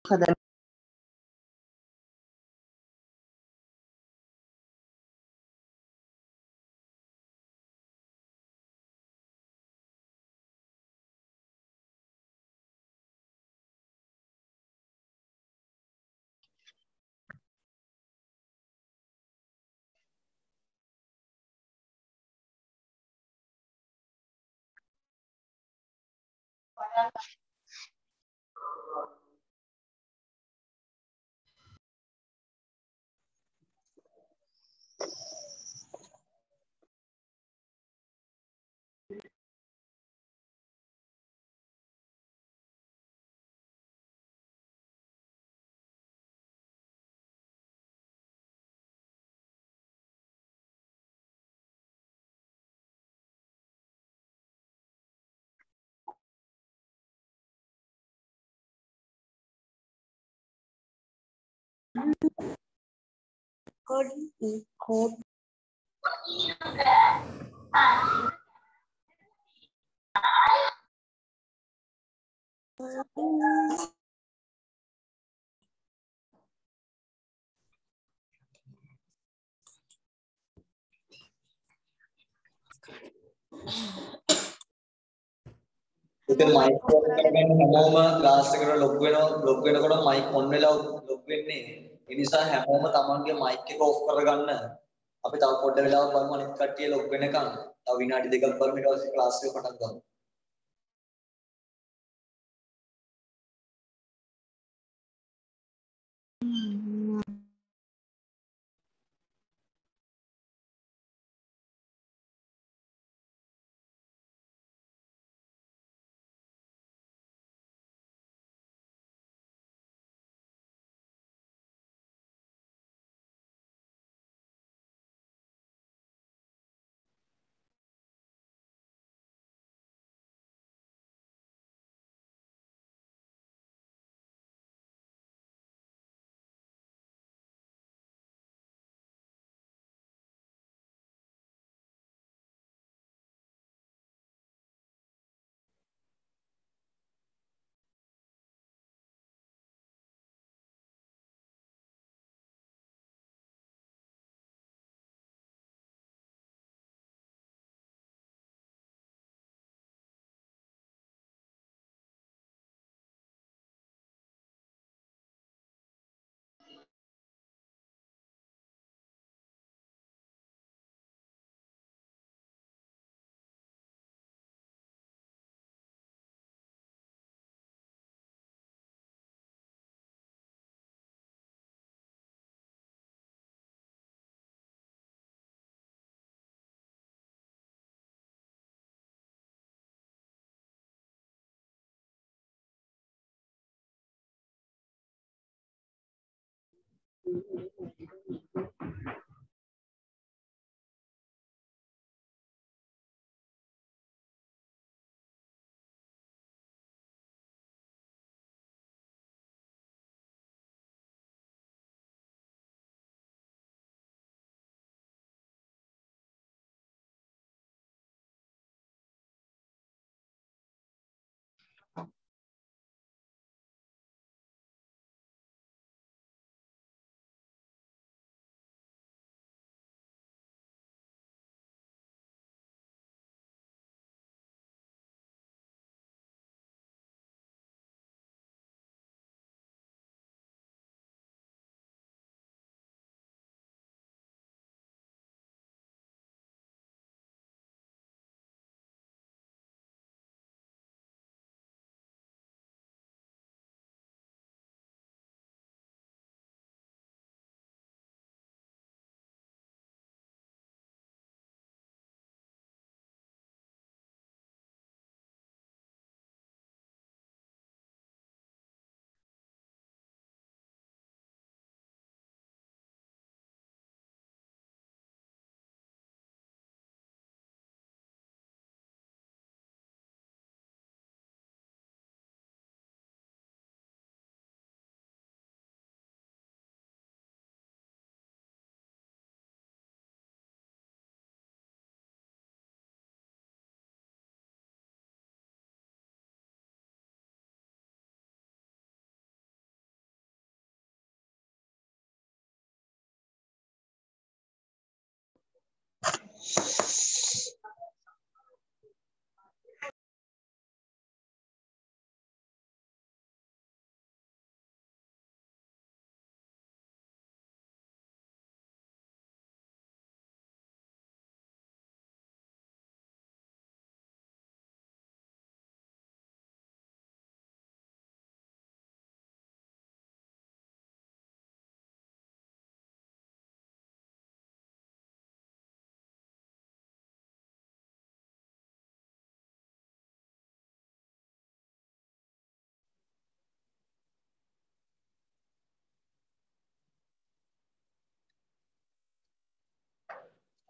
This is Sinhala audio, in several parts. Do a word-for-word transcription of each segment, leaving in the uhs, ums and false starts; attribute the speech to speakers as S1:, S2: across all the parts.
S1: හදන්න code code
S2: ඉතින් මයික් ඔන් කරගෙන හැමෝම ක්ලාස් එකට ලොග් වෙනවා ලොග් වෙනකොට මයික් ඔන් වෙලා ලොග් වෙන්නේ ඒ නිසා හැමෝම තමන්ගේ මයික් එක ඔෆ් කරගන්න අපි තව පොඩ්ඩ වෙලාවක් බලමු අනිත් කට්ටිය ලොග් වෙනකන් තව විනාඩි දෙකක් බලමු ඊට පස්සේ ක්ලාස් එක පටන් ගමු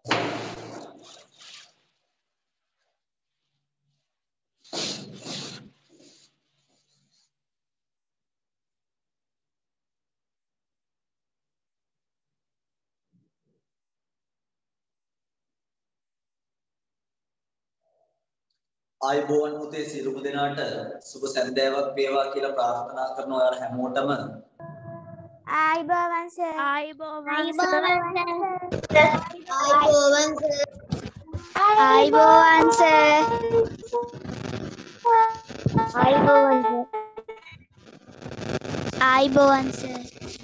S2: ආයුබෝවන් පුතේ සියලුම දෙනාට සුබ සන්ධ්‍යාවක් වේවා කියලා ප්‍රාර්ථනා කරනවා ඔයාලා හැමෝටම.
S1: ආයුබෝවන් සර්.
S3: ආයුබෝවන් සර්.
S1: ආයුබෝවන් සර්. ආයුබෝවන් සර්. ආයුබෝවන් සර්. ආයුබෝවන් සර්.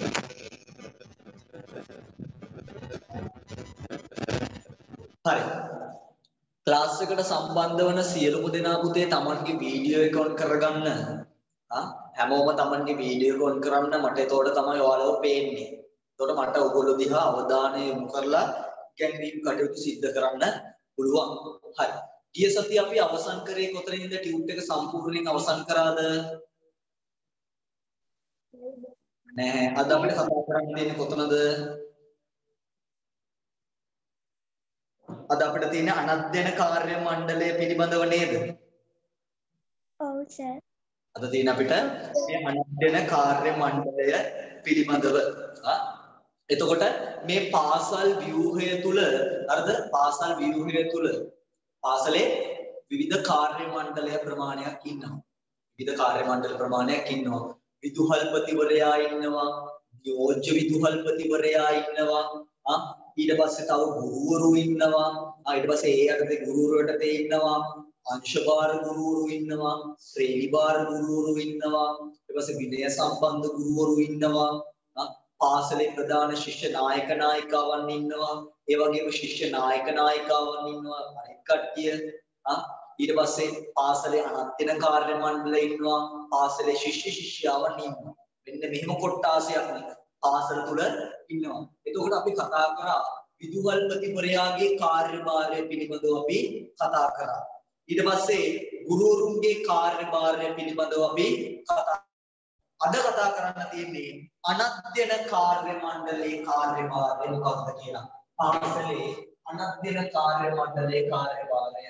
S2: හරි. ක්ලාස් එකට සම්බන්ධ වන සියලුම දෙනා පුතේ Tamanගේ වීඩියෝ එක ඔන් කරගන්න. ආ හැමෝම Tamanගේ වීඩියෝ එක ඔන් කරන්න මට එතකොට තමයි ඔයාලව පේන්නේ. එතකොට මට ඔයගොල්ලෝ දිහා අවධානය යොමු කරලා ඉගැන්වීම් කටයුතු සිද්ධ කරන්න පුළුවන්. හරි. ගිය සතියේ අපි අවසන් කරේ කොතනින්ද ටියුට් එක සම්පූර්ණයෙන් අවසන් කරාද? නෑ. අද අපිට කතා කරන්න දෙන්නේ කොතනද? අද අපිට තියෙන අනධ්‍යයන කාර්ය මණ්ඩලය පිළිබඳව නේද?
S1: ඔව් සර්.
S2: අද තියෙන අපිට මේ අනධ්‍යයන කාර්ය මණ්ඩලය පිළිබඳව. ආ එතකොට මේ පාසල් ව්‍යුහය තුල හරිද? පාසල් ව්‍යුහය තුල පාසලේ විවිධ කාර්ය මණ්ඩලය ප්‍රමාණයක් ඉන්නවා. විවිධ කාර්ය මණ්ඩල ප්‍රමාණයක් ඉන්නවා. විදුහල්පතිවරයා ඉන්නවා, නියෝජ්‍ය විදුහල්පතිවරයා ඉන්නවා. ආ ඊට පස්සේ තව ගුරුවරු ඉන්නවා. ආ ඊට පස්සේ ඒ යටතේ ගුරුවරුන්ට තේ ඉන්නවා. අංශභාර ගුරුවරු ඉන්නවා. ශ්‍රේණි භාර ගුරුවරු ඉන්නවා. ඊට පස්සේ විනය සම්බන්ධ ගුරුවරු ඉන්නවා. ආ පාසලේ ප්‍රධාන ශිෂ්‍ය නායක නායිකාවන් ඉන්නවා. ඒ වගේම ශිෂ්‍ය නායක නායිකාවන් ඉන්නවා. අනෙක් කට්ටිය ආ ඊට පස්සේ පාසලේ අනධ්‍යයන කාර්ය මණ්ඩලය ඉන්නවා. පාසලේ ශිෂ්‍ය ශිෂ්‍යාවන් ඉන්නවා. මෙන්න මෙහෙම කොටාසයක් නේ පාසල තුල ඉන්නවා. එතකොට අපි කතා කරා විදුහල්පතිවරයාගේ කාර්යභාරය පිළිබඳව අපි කතා කරා. ඊට පස්සේ ගුරුවරුන්ගේ කාර්යභාරය පිළිබඳව අපි කතා අද කතා කරන්න තියෙන්නේ අනධ්‍යයන කාර්ය මණ්ඩලයේ කාර්යභාරය මොකක්ද කියලා. පාසලේ අනධ්‍යයන කාර්ය මණ්ඩලයේ කාර්යභාරය.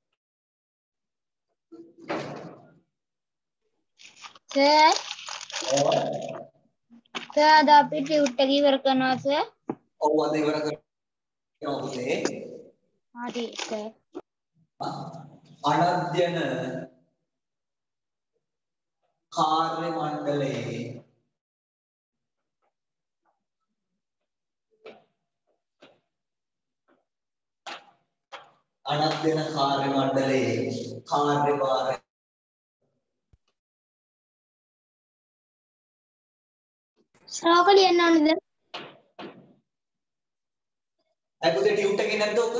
S1: සර්. සර් අද අපි ටියුට් එක ඉවර කරනවා සර්.
S2: ඔව් අද ඉවර කරනවා පුතේ.
S1: හරි සර්.
S2: අනධ්‍යයන කාර්ය මණ්ඩලයේ අනධ්‍යයන කාර්ය මණ්ඩලයේ කාර්යභාරය
S1: සර් ලියන්න ඕනද?
S2: අය පුතේ ටියුට් එකේ නැද්ද ඔක?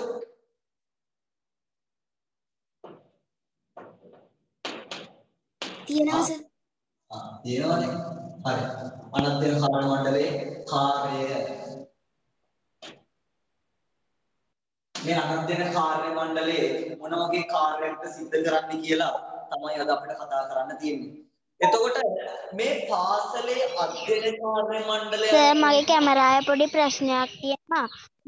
S1: තියෙනවා සර්.
S2: ආ තියෙනවනේ. හරි. අනධ්‍යයන කාර්ය මණ්ඩලයේ කාර්යය මේ අනධ්‍යයන කාර්ය මණ්ඩලයේ මොන වගේ කාර්යයක්ද සිද්ධ කරන්නේ කියලා තමයි අද අපිට කතා කරන්න තියෙන්නේ. එතකොට මේ පාසලේ අධ්‍යයන කාර්ය මණ්ඩලය
S1: සර් මගේ කැමරාවේ පොඩි ප්‍රශ්නයක් තියෙනවා.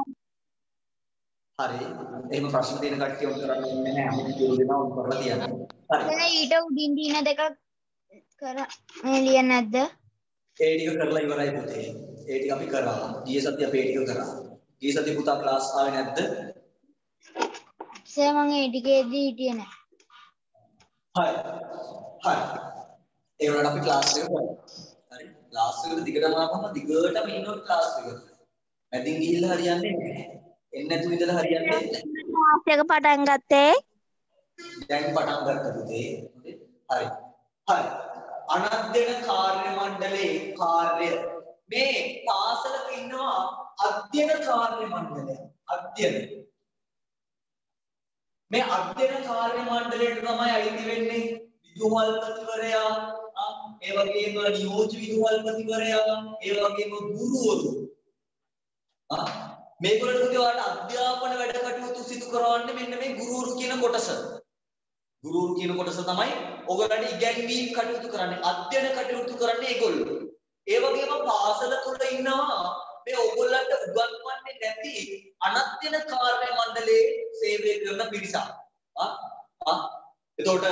S2: හරි. එහෙම ප්‍රශ්න තියෙන කට්ටිය උත්තර කරන්න ඕනේ නැහැ. අපි කියලා දෙනවා උත්තර කරලා තියන්න. හරි.
S1: සර් ඊට උඩින් දින දෙක කර මේ ලියන්නේ නැද්ද?
S2: ඒ ටික කරලා ඉවරයි පුතේ. ඒ ටික අපි කරා. ගිය සතිය අපි ඒ ටික කරා. ගිය සතිය පුතා ක්ලාස් ආවේ නැද්ද?
S1: සර් මම ඒ ටිකේදී හිටියේ නැහැ.
S2: හරි. හරි. ඒ වුණාට අපි ක්ලාස් එක කරා. හරි. ක්ලාස් එකට දිගටම ආවම දිගටම ඉන්නොත් ක්ලාස් එකට. මැදින් ගිහිල්ලා හරියන්නේ නැහැ. එන්නේ නැතුව ඉඳලා හරියන්නේ නැහැ.
S3: ක්ලාස් එක පටන් ගත්තේ.
S2: දැන් පටන් ගත්ත පුතේ. හරි. හරි. අනධ්‍යයන කාර්ය මණ්ඩලයේ කාර්ය මේ පාසලක ඉන්නවා අධ්‍යයන කාර්ය මණ්ඩලය. අධ්‍යයන මේ අධ්‍යයන කාර්ය මණ්ඩලයට තමයි අයිති වෙන්නේ විදුහල්පතිවරයා, ඒ වගේම නියෝජ්‍ය විදුහල්පතිවරයා, ඒ වගේම ගුරුවරු. ආ මේගොල්ලෝ පුතේ ඔයාලට අධ්‍යාපන වැඩ කටයුතු සිදු කරවන්නේ මෙන්න මේ ගුරුවරු කියන කොටස. ගුරුවරු කියන කොටස තමයි ඔයගොල්ලන්ට ඉගැන්වීම් කටයුතු කරන්නේ, අධ්‍යයන කටයුතු කරන්නේ ඒගොල්ලෝ. ඒ වගේම පාසල තුල ඉන්නවා මේ ඕගොල්ලන්ට උගන්වන්නේ නැති අනත්දින කාර්ය මණ්ඩලයේ සේවය කරන පිරිසක්. ආ ආ එතකොට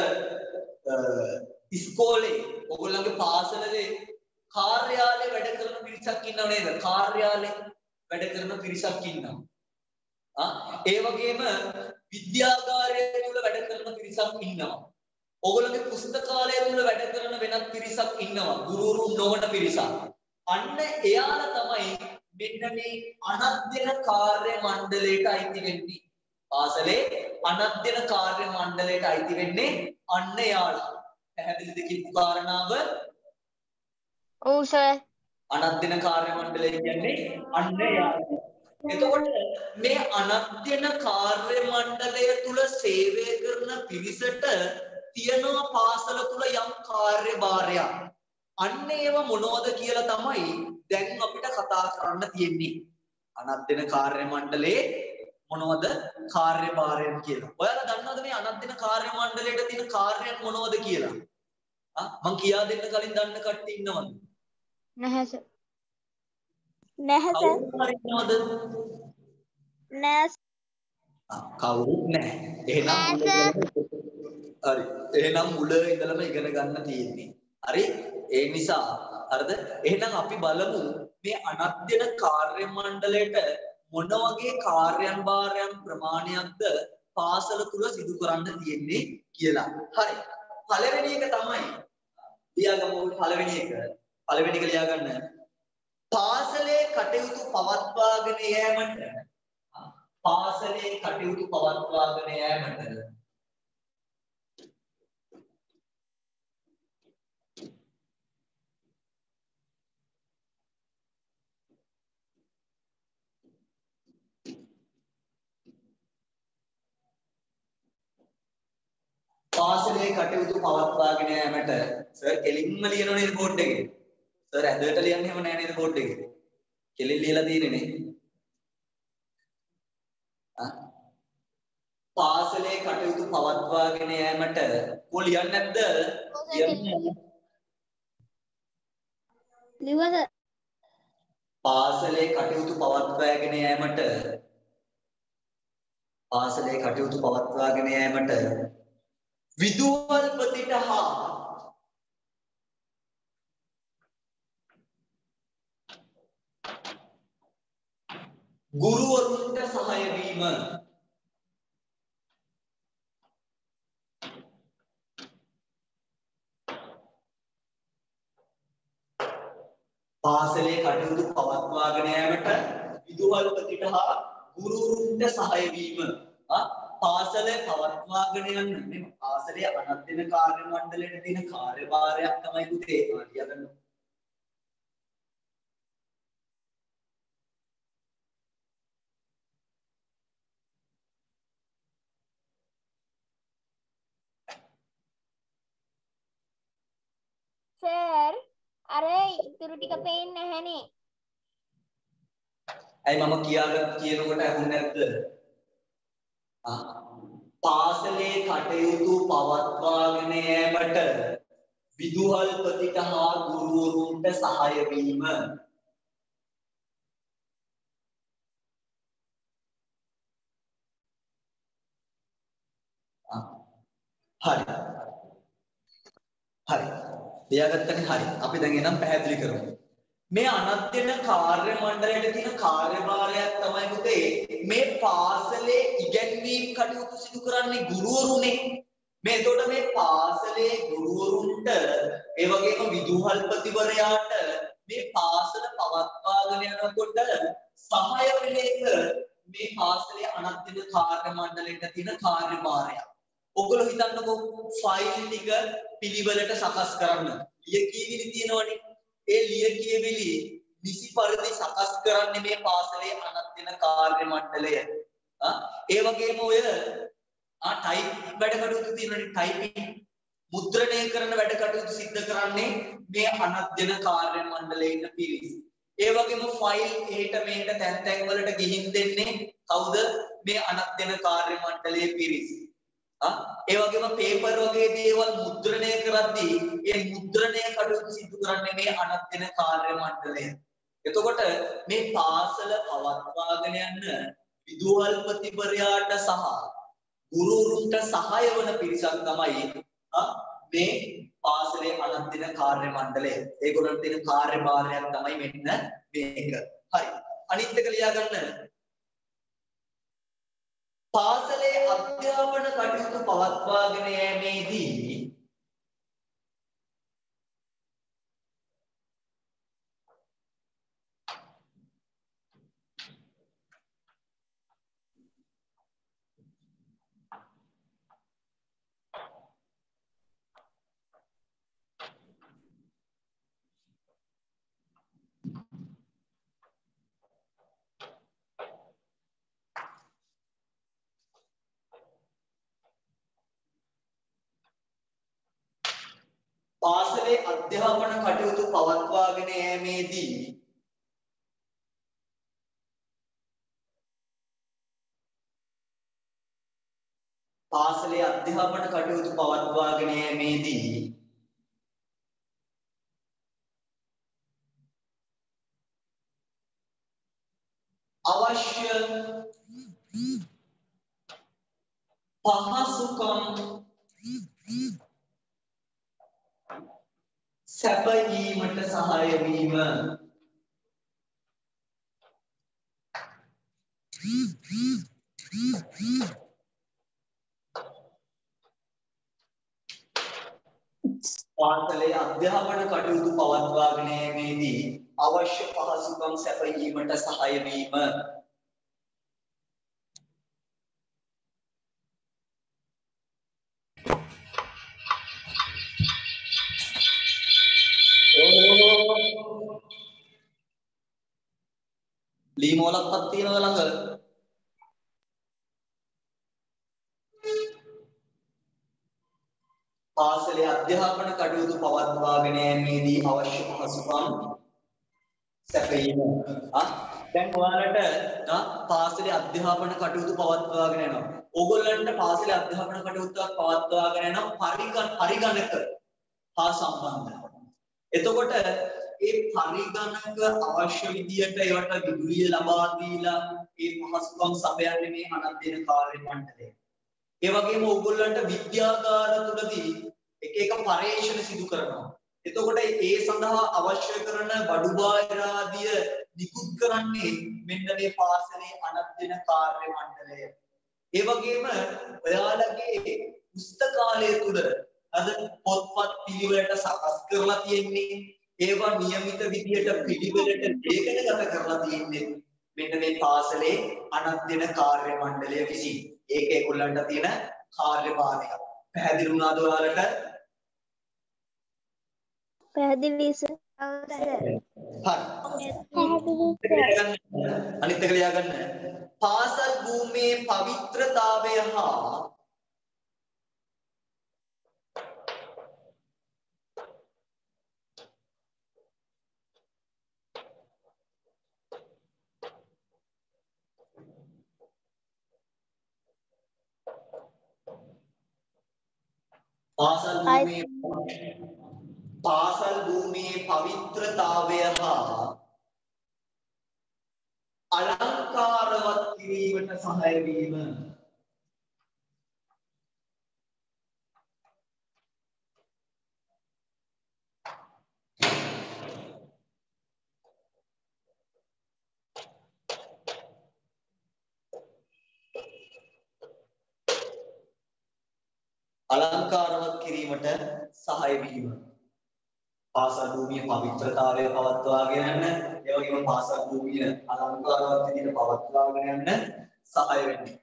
S2: ඉස්කෝලේ ඕගොල්ලන්ගේ පාසලේ කාර්යාලේ වැඩ කරන පිරිසක් ඉන්නව නේද? කාර්යාලේ වැඩ කරන පිරිසක් ඉන්නවා. ආ ඒ වගේම විද්‍යාගාරය තුල වැඩ කරන පිරිසක් ඉන්නවා. ඕගොල්ලන්ගේ පුස්තකාලය තුල වැඩ කරන වෙනත් පිරිසක් ඉන්නවා. ගුරුවරු නොවන පිරිසක්. අන්න එයාලා තමයි මෙන්න මේ අනත්දින කාර්ය මණ්ඩලයට අයිති වෙන්නේ. පාසලේ අනත්දින කාර්ය මණ්ඩලයට අයිති වෙන්නේ අන්න එයාලා. පැහැදිලිද කියපු කාරණාව?
S1: ඔව් සර්.
S2: අනත්දින කාර්ය මණ්ඩලය කියන්නේ අන්න එයාලා. එතකොට මේ අනත්දින කාර්ය මණ්ඩලය තුල සේවය කරන පිරිසට තියෙනවා පාසල තුල යම් කාර්යභාරයක්. අන්න ඒව මොනවද කියලා තමයි දැන් අපිට කතා කරන්න තියෙන්නේ. අනත්දින කාර්ය මණ්ඩලයේ මොනවද කාර්යභාරයන් කියලා. ඔයාලා දන්නවද මේ අනත්දින කාර්ය මණ්ඩලයට තියෙන කාර්යයන් මොනවද කියලා? ආ මං කියා දෙන්න කලින් දන්න කට්ටිය ඉන්නවද?
S1: නැහැ සර්.
S3: නැහැ සර්.
S2: ඉන්නවද?
S3: නැහැ.
S2: කවුරුත් නැහැ. එහෙනම් හරි. එහෙනම් මුල ඉඳලම ඉගෙන ගන්න තියෙන්නේ. හරි? ඒ නිසා හරිද? එහෙනම් අපි බලමු මේ අනත්දින කාර්ය මණ්ඩලයට මොන වගේ කාර්යයන් භාරයන් ප්‍රමාණයක්ද පාසල තුල සිදු කරන්න තියෙන්නේ කියලා. හරි. පළවෙනි එක තමයි ලියාගමු පළවෙනි එක. පළවෙනි එක ලියා ගන්න. පාසලේ කටයුතු පවත්වාගෙන යෑමට පාසලේ කටයුතු පවත්වාගෙන යෑමට පාසලේ කටයුතු පවත්වාගෙන යාමට සර් කෙලින්ම ලියනව නේද බෝඩ් එකේ? සර් ඇදට ලියන්නේ එහෙම නෑ නේද බෝඩ් එකේ? කෙලින් ලියලා තියෙන්නේ නේ. ආ පාසලේ කටයුතු පවත්වාගෙන යාමට කො ලියන්නේ නැද්ද? ලියන්නේ.
S1: ලිව්වද?
S2: පාසලේ කටයුතු පවත්වාගෙන යාමට පාසලේ කටයුතු පවත්වාගෙන යාමට විදුහල්පතිට හා ගුරුවරුන්ට සහාය වීම පාසලේ කටයුතු පවත්වාගෙන යාමට විදුහල්පතිට හා ගුරුවරුන්ට සහාය වීම ආ පාසලේ පවත්වාගෙන යන්න මේ පාසලේ අනත්දින කාර්ය මණ්ඩලයට තියෙන කාර්යභාරයක් තමයි පුතේ ලියා ගන්න.
S1: සර් අර ඉතුරු ටික පේන්නේ නැහනේ.
S2: ඇයි මම කියාගත් කියනකොට අහුන්නේ නැද්ද? පාසලේ කටයුතු පවත්වාගෙන යාමට විදුහල්පතිට හා ගුරුවරුන්ට සහාය වීම හරි හරි ලියාගත්තනේ හරි අපි දැන් එනම් පැහැදිලි කරමු මේ අනත්දින කාර්ය මණ්ඩලයට තියෙන කාර්යභාරයක් තමයි පුතේ මේ පාසලේ ඉගැන්වීම් කටයුතු සිදු කරන්නේ ගුරුවරුනේ මේ එතකොට මේ පාසලේ ගුරුවරුන්ට ඒ වගේම විදුහල්පතිවරයාට මේ පාසල පවත්වාගෙන යනකොට සහාය වෙන එක මේ පාසලේ අනත්දින කාර්ය මණ්ඩලයට තියෙන කාර්යභාරයක්. ඔයගොල්ලෝ හිතන්නකෝ ෆයිල් ටික පිළිවෙලට සකස් කරන්න. ලියකියවිලි තියෙනවනේ. ඒ ලියකියවිලි නිසි පරිදි සකස් කරන්නේ මේ පාසලේ අනත්දින කාර්ය මණ්ඩලය. ආ ඒ වගේම ඔය ආ ටයිප් වැඩ කටයුතු තියෙනවනේ ටයිපින් මුද්‍රණය කරන වැඩ කටයුතු සිද්ධ කරන්නේ මේ අනත්දින කාර්ය මණ්ඩලයේ ඉන්න පිරිස. ඒ වගේම ෆයිල් එහෙට මෙහෙට තැන් තැන් වලට ගිහින් දෙන්නේ කවුද? මේ අනත්දින කාර්ය මණ්ඩලයේ පිරිස. ඒ වගේම පේපර් වගේ දේවල් මුද්‍රණය කරද්දී ඒ මුද්‍රණය කටයුතු සිදු කරන්නේ මේ අනත්දින කාර්ය මණ්ඩලය. එතකොට මේ පාසල පවත්වාගෙන යන්න විදුහල්පතිවරයාට සහ ගුරුවරුන්ට සහාය වන පිරිසක් තමයි මේ පාසලේ අනන්ත දින කාර්ය මණ්ඩලය. ඒගොල්ලන්ට තියෙන කාර්යභාරයක් තමයි මෙන්න මේක. හරි. අනිත් එක ලියා ගන්න. පාසලේ අධ්‍යාපන කටයුතු පවත්වාගෙන යෑමේදී පාසලේ අධ්‍යාපන කටයුතු පවත්වාගෙන යෑමේදී පාසලේ අධ්‍යාපන කටයුතු පවත්වාගෙන යෑමේදී අවශ්‍ය පහසුකම් සැපයීමට සහාය වීම පාසලේ අධ්‍යාපන කටයුතු පවත්වාගෙන යෑමේදී අවශ්‍ය පහසුකම් සැපයීමට සහාය වීම ලීමෝලක්වත් තියෙනවද ළඟ? පාසලේ අධ්‍යාපන කටයුතු පවත්වාගෙන යෑමේදී අවශ්‍ය පහසුකම් සැපයීම. ආ දැන් ඔයාලට පාසලේ අධ්‍යාපන කටයුතු පවත්වාගෙන යනවා. ඕගොල්ලන්ට පාසලේ අධ්‍යාපන කටයුතු පවත්වාගෙන යන පරිගණ පරිගණක හා සම්බන්ධයි. එතකොට ඒ පරිගණක අවශ්‍ය විදියට ඒවට විදුලිය ලබා දීලා ඒ පහසුකම් සපයන්නේ මේ අනන්ත දින කාර්ය මණ්ඩලය. ඒ වගේම ඕගොල්ලන්ට විද්‍යාගාර තුලදී එක එක පරීක්ෂණ සිදු කරනවා. එතකොට ඒ සඳහා අවශ්‍ය කරන බඩු බාහිර ආදිය නිකුත් කරන්නේ මෙන්න මේ පාසලේ අනන්ත දින කාර්ය මණ්ඩලය. ඒ වගේම ඔයාලගේ පුස්තකාලය තුල අද පොත්පත් පිළිවෙලට සකස් කරලා තියෙන්නේ ඒවා નિયમિત විදියට පිළිවෙලට ලේඛනගත කරලා තියෙන්නේ මෙන්න මේ පාසලේ අනන්ත දින කාර්ය මණ්ඩලය විසින්. ඒක ඒගොල්ලන්ට තියෙන කාර්යභාරය. පැහැදිලි වුණාද ඔයාලට?
S3: පැහැදිලි සර්.
S2: හරි. අනිත් එක ලියා ගන්න. පාසල් භූමියේ පවිත්‍රතාවය හා පාසල් භූමියේ පාසල් භූමියේ පවිත්‍රතාවය හා අලංකාරවත් කිරීමට සහාය වීම. අලංකාරවත් කිරීමට සහාය වීම. පාසල් භූමියේ පවිත්‍රතාවය පවත්වාගෙන යන්න, ඒ වගේම පාසල් භූමිය අලංකාරවත් විදිහට පවත්වාගෙන යන්න සහාය වෙන්නේ.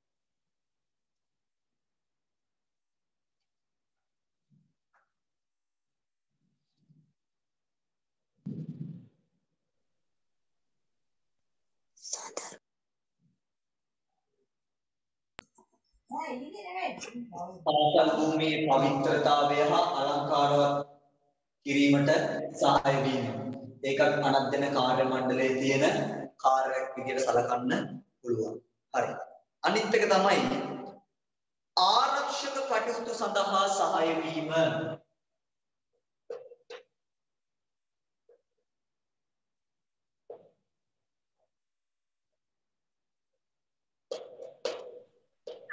S2: පාසල් භූමියේ පවිත්‍රතාවය හා අලංකාරවත් කිරීමට සහාය වීම. ඒකත් අනන්ත දින කාර්ය මණ්ඩලයේ තියෙන කාර්යයක් විදිහට සලකන්න පුළුවන්. හරි. අනිත් එක තමයි ආරක්ෂක කටයුතු සඳහා සහාය වීම.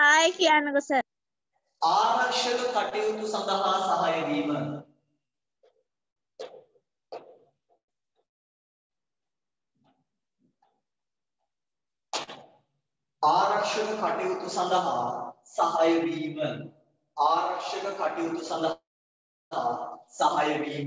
S3: ආයි කියන්නකෝ සර්.
S2: ආරක්ෂක කටයුතු සඳහා සහාය වීම. ආරක්ෂක කටයුතු සඳහා සහාය වීම. ආරක්ෂක කටයුතු සඳහා සහාය වීම.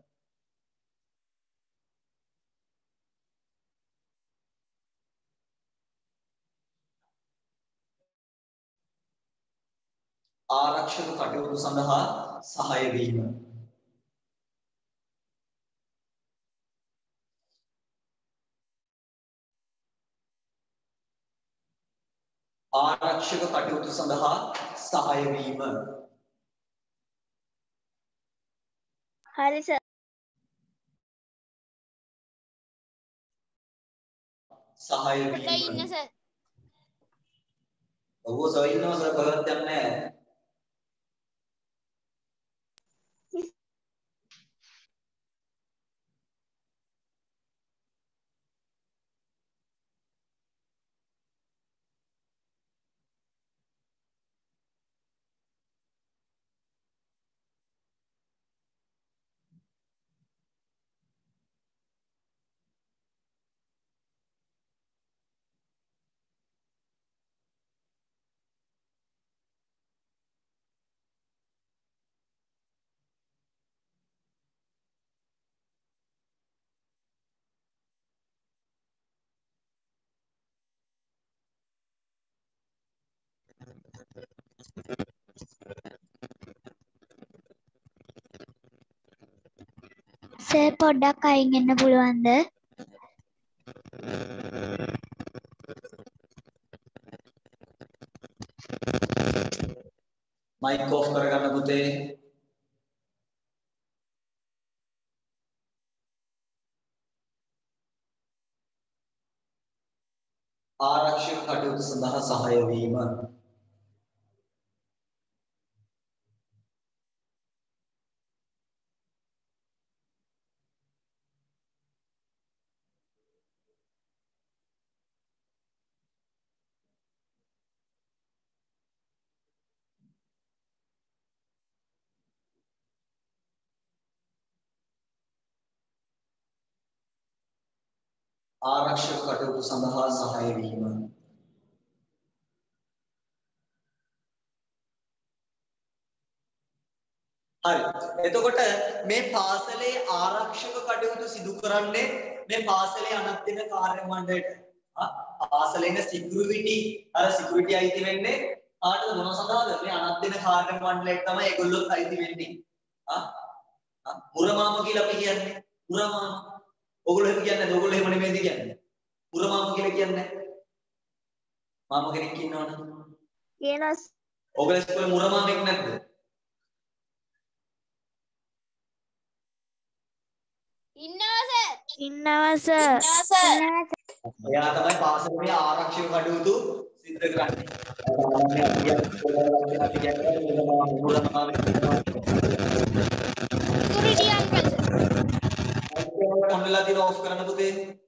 S2: ආරක්ෂක කටයුතු සඳහා සහාය වීම. ආරක්ෂක කටයුතු සඳහා සහාය වීම.
S3: හරි සර්.
S2: සහාය
S1: පොඩ්ඩක්
S2: වීම.
S1: ඉන්න සර්.
S2: ඔව් සර් ඉන්නවා සර් බලවත් යන්නේ නැහැ.
S3: සර් පොඩ්ඩක් අයින් වෙන්න පුළුවන්ද?
S2: මයික් ඔෆ් කරගන්න පුතේ. ආරක්ෂක කටයුතු සඳහා සහාය වීම. ආරක්ෂක කටයුතු සඳහා සහාය වීම. හරි. එතකොට මේ පාසලේ ආරක්ෂක කටයුතු සිදු කරන්නේ මේ පාසලේ අනත් වෙන කාර්ය මණ්ඩලයට. ආ පාසලේ ඉන්න සිකියුරිටි අර සිකියුරිටි අයිති වෙන්නේ ආට මොන සඳහාද? මේ අනත් වෙන කාර්ය මණ්ඩලයට තමයි ඒගොල්ලොත් අයිති වෙන්නේ. ආ ආ මුරමාම කියලා අපි කියන්නේ. මුරමාම. ඔයගොල්ලෝ එහෙම කියන්නේ නැද්ද? ඔයගොල්ලෝ එහෙම නෙමෙයිද කියන්නේ? මුරමාම කියලා කියන්නේ. මාම කෙනෙක් ඉන්නවනේ.
S3: කියනස්.
S2: ඔයගොල්ලෝ ඉස්කෝලේ මුරමාමෙක් නැද්ද?
S1: ඉන්නවා සර්.
S3: ඉන්නවා සර්.
S1: ඉන්නවා සර්.
S2: එයා තමයි පාසලේ ආරක්ෂක කටයුතු සිදු කරන්නේ. අපි කියන්නේ මුරමාමෙක්.
S1: Security uncle sir.
S2: ඔන්නලා දින ඔෆ් කරන්න පුතේ.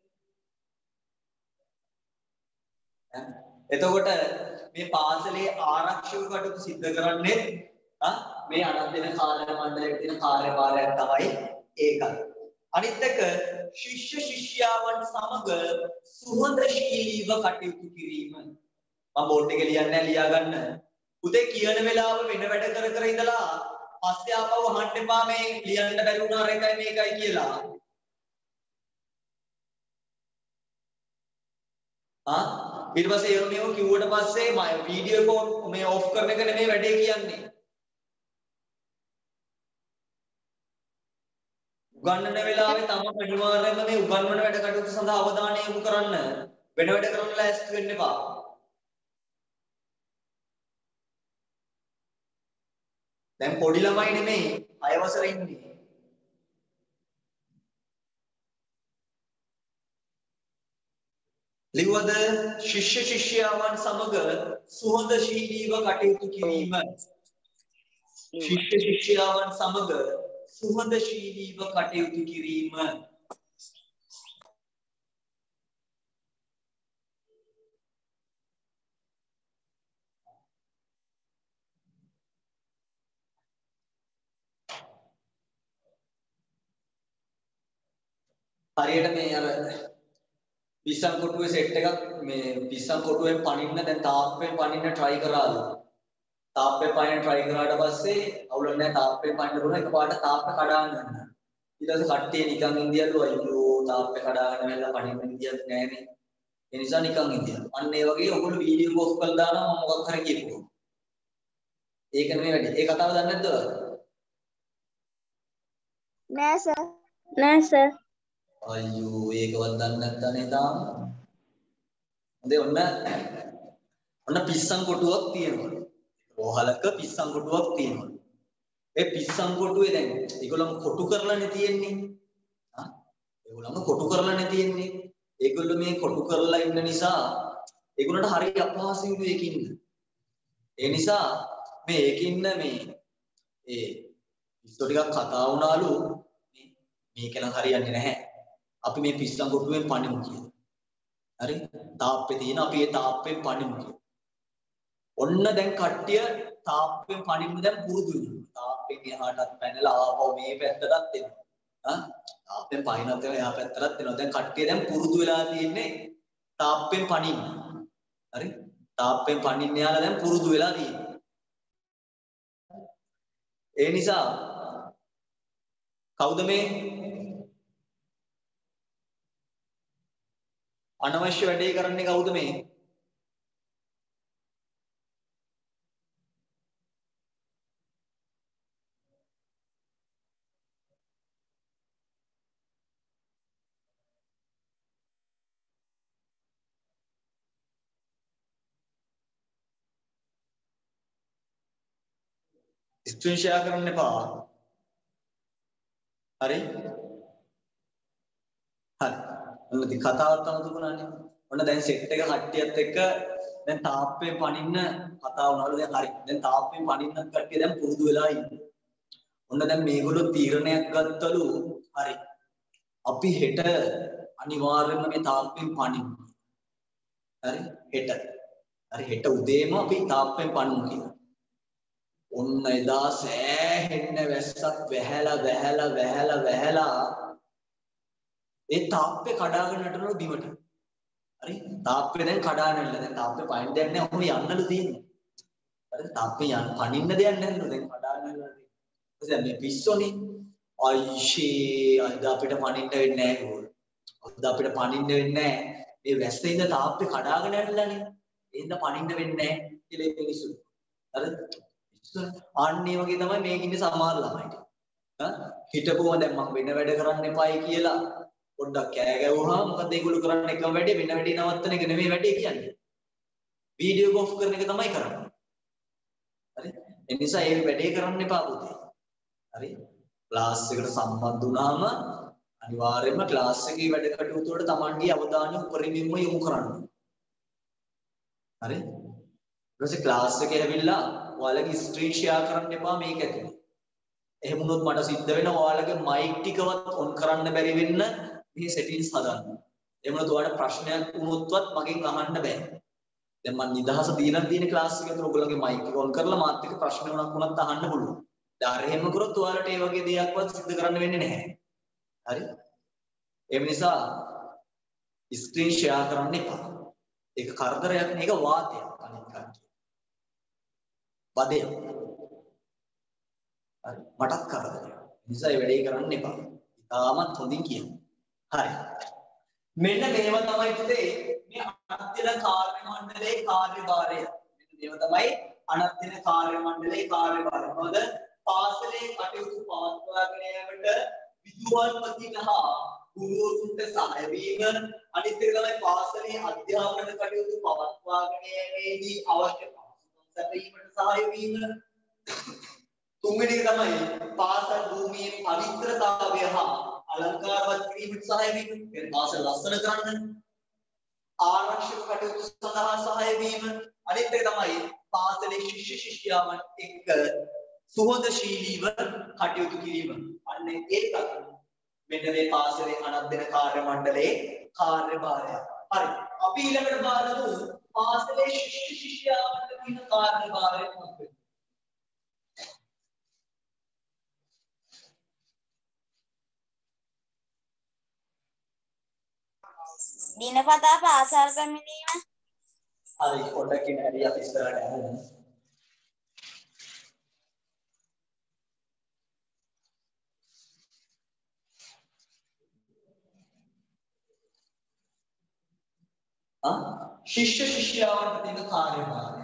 S2: එතකොට මේ පාසලේ ආරක්ෂක කටයුතු සිදු කරන්නේ මේ අනත් වෙන කාර්ය මණ්ඩලයේ තියෙන කාර්යභාරයක් තමයි ඒකයි. අනිත් එක ශිෂ්‍ය ශිෂ්‍යාවන් සමග සුහදශීලීව කටයුතු කිරීම. මම බෝඩ් එකේ ලියන්නේ ලියා ගන්න. පුතේ කියන වෙලාව වෙන වැඩ කර කර ඉඳලා පස්සේ ආපහු අහන්න එපා මේ ලියන්න බැරි වුණා අර එකයි මේකයි කියලා. ආ ඊට පස්සේ ඒ මේව කිව්වට පස්සේ මම වීඩියෝ එක මේ ඔෆ් කරන එක නෙමෙයි වැඩේ කියන්නේ. උගන්වන වෙලාවේ තම අනිවාර්යයෙන්ම මේ උගන්වන වැඩ කටයුතු සඳහා අවධානය යොමු කරන්න. වෙන වැඩ කරන්න ලෑස්ති වෙන්න එපා. දැන් පොඩි ළමයි නෙමෙයි හය වසරේ ඉන්නේ. ලිව්වද ශිෂ්‍ය ශිෂ්‍යාවන් සමග සුහදශීලීව කටයුතු කිරීම. ශිෂ්‍ය ශිෂ්‍යාවන් සමග සුහදශීලීව කටයුතු කිරීම. හරියට මේ අර පිස්සන් කොටුවේ සෙට් එකක් මේ පිස්සන් කොටුවෙන් පනින්න දැන් තාප්පෙන් පනින්න try කරාලු. තාප්පෙන් පනින්න try කරාට පස්සේ අවුලක් නැහැ තාප්පෙන් පනින්න දුන්නා එකපාරට තාප්ප කඩාගෙන යනවා. ඊට පස්සේ කට්ටිය නිකන් ඉන්දියලු අයියෝ තාප්පේ කඩාගෙන වෙලා පනින්න විදියක් නැහැනේ. ඒ නිසා නිකන් ඉන්දියා. අන්න ඒ වගේ ඔයගොල්ලෝ වීඩියෝ පෝස්ට් කරලා දානවා මම මොකක් හරි කියපුවා. ඒක නෙමෙයි වැඩි. ඒ කතාව දන්නේ නැද්ද ඔයාලා?
S3: නෑ සර්. නෑ සර්.
S2: අයියෝ ඒකවත් දන්නේ නැත්නම් තාම. හොඳේ ඔන්න ඔන්න පිස්සන් කොටුවක් තියෙනවා. රෝහලක පිස්සන් කොටුවක් තියෙනවා. ඒ පිස්සන් කොටුවේ දැන් ඒගොල්ලම කොටු කරලානේ තියෙන්නේ. හා ඒගොල්ලම කොටු කරලානේ තියෙන්නේ. ඒගොල්ලෝ මේ කොටු කරලා ඉන්න නිසා ඒගොල්ලන්ට හරිය අපහසුයි මේක ඉන්න. ඒ නිසා මේ ඒකින්න මේ ඒ පිස්සෝ ටිකක් කතා වුණාලු මේක නම් හරියන්නේ නැහැ. අපි මේ පිස්සන් කොටුවෙන් පණිමු කියලා. හරි? තාප්පේ තියෙන අපි ඒ තාප්පෙන් පණිමු කියලා. ඔන්න දැන් කට්ටිය තාප්පෙන් පණින්න දැන් පුරුදු වෙනවා. තාප්පෙන් එහාටත් පැනලා ආපහු මේ පැත්තටත් එනවා. හා තාප්පෙන් පයින්නත් එනවා එහා පැත්තටත් එනවා. දැන් කට්ටිය දැන් පුරුදු වෙලා තියෙන්නේ තාප්පෙන් පණින්න. හරි? තාප්පෙන් පණින්න යාලා දැන් පුරුදු වෙලා තියෙනවා. ඒ නිසා කවුද මේ අනවශ්‍ය වැඩේ කරන්නේ කවුද මේ? ස්ක්‍රීන් ෂෙයා කරන්න එපා. හරි? හරි. ඔන්න ඉතින් කතාවක් තමයි තිබුණානේ. ඔන්න දැන් සෙට් එක කට්ටියත් එක්ක දැන් තාප්පෙන් පනින්න කතා වුණාලු දැන් හරි. දැන් තාප්පෙන් පනින්නත් කට්ටිය දැන් පුරුදු වෙලා ඉන්නේ. ඔන්න දැන් මේගොල්ලෝ තීරණයක් ගත්තලු හරි. අපි හෙට අනිවාර්යයෙන්ම මේ තාප්පෙන් පනිමු. හරි? හෙට. හරි හෙට උදේම අපි තාප්පෙන් පනිමු කියලා. ඔන්න එදා සෑහෙන්න වැස්සක් වැහැලා වැහැලා වැහැලා වැහැලා ඒ තාප්පේ කඩාගෙන යටනලු බිමට. හරි? තාප්පේ දැන් කඩාගෙන ඉන්න. දැන් තාප්පේ පයින් දෙයක් නැහැ. ඔහොම යන්නලු තියෙන්නේ. හරි? තාප්පේ යන්න පනින්න දෙයක් නැහැලු. දැන් කඩාගෙන ඉන්නවා. දැන් මේ පිස්සෝනේ අයිෂේ අද අපිට පනින්න වෙන්නේ නැහැ නෝන. අද අපිට පනින්න වෙන්නේ නැහැ. මේ වැස්සේ ඉඳ තාප්පේ කඩාගෙන යන්නලානේ. එහෙනම් පනින්න වෙන්නේ නැහැ කියලා ඒ මිනිස්සු. හරිද? අන්න ඒ වගේ තමයි මේක ඉන්නේ සමහර ළමයිට. හා හිටපුවම දැන් මම වෙන වැඩ කරන්න එපායි කියලා පොඩ්ඩක් කෑ ගැවුවා. මොකද ඒගොල්ලෝ කරන්නේ එකම වැඩේ වෙන වැඩේ නවත්තන එක නෙමෙයි වැඩේ කියන්නේ. වීඩියෝ කෝල් කරන එක තමයි කරන්නේ. හරි? ඒ නිසා ඒ වැඩේ කරන්න එපා පුතේ. හරි? ක්ලාස් එකට සම්බන්ධ වුණාම අනිවාර්යයෙන්ම ක්ලාස් එකේ වැඩ කටයුතු වලට Tamanගේ අවධානය උපරිමයෙන්ම යොමු කරන්න. හරි? ඊට පස්සේ ක්ලාස් එකේ ඇවිල්ලා ඔයාලගේ ස්ක්‍රීන් ෂෙයා කරන්න එපා මේක ඇතුලේ. එහෙම වුණොත් මට සිද්ධ වෙනවා ඔයාලගේ මයික් ටිකවත් ඔන් කරන්න බැරි වෙන්න මේ සෙටින්ග්ස් හදන්න. එහෙම වුණොත් ඔයාලට ප්‍රශ්නයක් වුණොත්වත් මගෙන් අහන්න බෑ. දැන් මම නිදහස දීලා තියෙන ක්ලාස් එකේ අතර ඔයගොල්ලෝගේ මයික් එක ඔන් කරලා මාත් එක්ක ප්‍රශ්න වුණක් වුණත් අහන්න පුළුවන්. දැන් එහෙම කරොත් ඔයාලට මේ වගේ දෙයක්වත් සිද්ධ කරන්න වෙන්නේ නැහැ. හරි? ඒ නිසා ස්ක්‍රීන් ෂෙයා කරන්න එපා. ඒක කරදරයක් නේ ඒක වාතයක් අනිත් කට්ටිය. බදයක්. හරි මටත් කරදරයක්. නිසා ඒ වැඩේ කරන්න එපා. ඉතාමත් හොඳින් කියන්න. හරි. මෙන්න මේව තමයි පුතේ මේ අනත්දින කාර්ය මණ්ඩලයේ කාර්යභාරය. මෙන්න මේව තමයි අනත්දින කාර්ය මණ්ඩලයේ කාර්යභාරය. මොකද පාසලේ කටයුතු පවත්වාගෙන යාමට විදුහල්පතිට හා ගුරුවරුන්ට සහාය වීම අනිත් එක තමයි පාසලේ අධ්‍යාපන කටයුතු පවත්වාගෙන යාමේදී අවශ්‍ය පහසුකම් සැපයීමට සහාය වීම තුන්වෙනි එක තමයි පාසල් භූමියේ පවිත්‍රතාවය හා අලංකාරවත් කිරීමට සහාය වීම. ඒ පාසල ලස්සන කරන්න ආරක්ෂක කටයුතු සඳහා සහාය වීම. අනිත් එක තමයි පාසලේ ශිෂ්‍ය ශිෂ්‍යාවන් එක්ක සුහදශීලීව කටයුතු කිරීම. අන්න ඒකත් මෙන්න මේ පාසලේ අනත්දින කාර්ය මණ්ඩලයේ කාර්යභාරය. හරි. අපි ඊළඟට බලමු පාසලේ ශිෂ්‍ය ශිෂ්‍යාවන්ට තියෙන කාර්යභාරය මොකක්ද?
S1: දිනපතා පාසල් පැමිණීම.
S2: හරි පොඩ්ඩකින් හරි අපි ඉස්සරහට යමු. ආ ශිෂ්‍ය ශිෂ්‍යාවන්ට තියෙන කාර්යභාරය.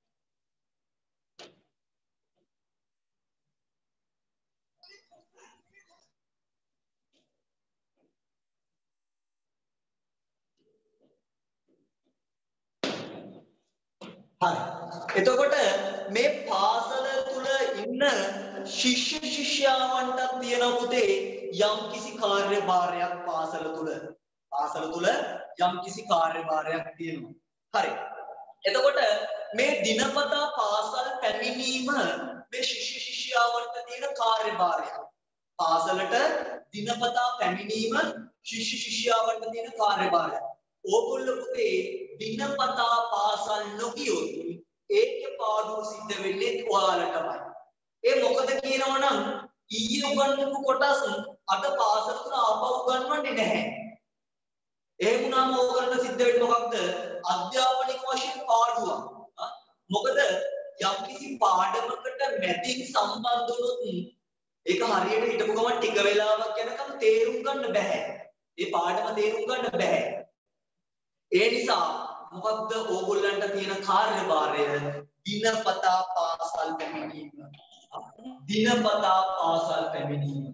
S2: හරි. එතකොට මේ පාසල තුල ඉන්න ශිෂ්‍ය ශිෂ්‍යාවන්ට තියෙන පුතේ යම් කිසි කාර්යභාරයක් පාසල තුල පාසල තුල යම් කිසි කාර්යභාරයක් තියෙනවා. හරි. එතකොට මේ දිනපතා පාසල් පැමිණීම මේ ශිෂ්‍ය ශිෂ්‍යාවන්ට තියෙන කාර්යභාරයක්. පාසලට දිනපතා පැමිණීම ශිෂ්‍ය ශිෂ්‍යාවන්ට තියෙන කාර්යභාරයක්. ඕගොල්ලෝ පුතේ දිනපතා පාසල් නොගියොත් ඒකේ පාඩුව සිද්ධ වෙන්නේ ඔයාලටමයි. ඒ මොකද කියනවනම් ඊයේ උගන්වපු කොටස් අද පාසල තුන ආපහු උගන්වන්නේ නැහැ. ඒ වුණාම ඕගොල්ලන්ට සිද්ධ වෙන්නේ මොකක්ද? අධ්‍යාපනික වශයෙන් පාඩුවක්. මොකද යම්කිසි පාඩමකට මැදින් සම්බන්ධ වුණොත් ඒක හරියට හිටපු ගමන් ටික වෙලාවක් යනකම් තේරුම් ගන්න බෑ. ඒ පාඩම තේරුම් ගන්න බෑ. ඒ නිසා මොකක්ද ඕගොල්ලන්ට තියෙන කාර්යභාරය? දිනපතා පාසල් පැමිණීම. දිනපතා පාසල් පැමිණීම.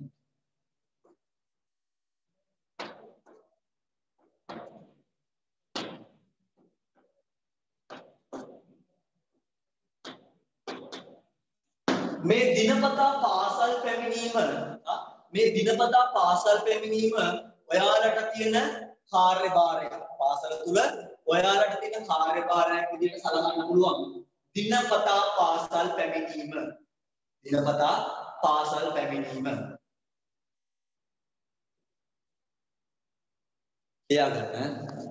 S2: මේ දිනපතා පාසල් පැමිණීම මේ දිනපතා පාසල් පැමිණීම ඔයාලට තියෙන කාර්යභාරයක්. පාසල තුල ඔයාලට තියෙන කාර්යභාරයක් විදිහට සලකන්න පුළුවන්. දිනපතා පාසල් පැමිණීම. දිනපතා පාසල් පැමිණීම. එයාගන්න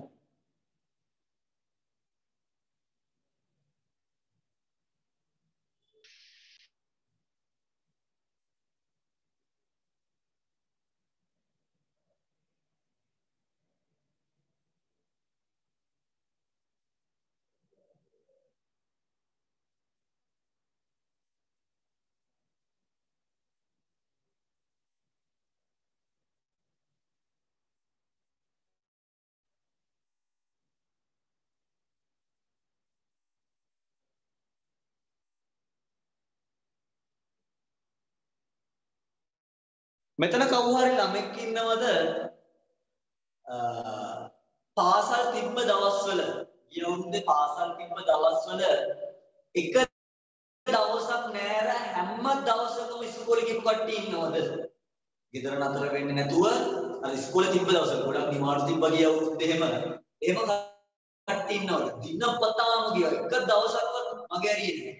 S2: මෙතන කවුරු හරි ළමෙක් ඉන්නවද පාසල් තිබ්බ දවස්වල ඊයුන්දේ පාසල් තිබ්බ දවස්වල එක දවසක් නෑර හැම දවසකම ඉස්කෝලේ ගිහපු කට්ටිය ඉන්නවද? ගෙදර නතර වෙන්නේ නැතුව අර ඉස්කෝලේ තිබ්බ දවස්වල ගොඩක් නිමාඩු තිබ්බ ගියවුත් එහෙම එහෙම කට්ටිය ඉන්නවද? දිනපතාම ගියා. එක දවසක්වත් මගේ හරියන්නේ නෑ.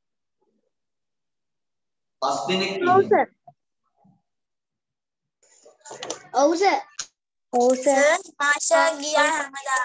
S2: පස් දිනක් ඉන්නේ.
S3: ඔව් සර්. ඔව් සර්.
S1: මාෂා ගියා හැමදාම.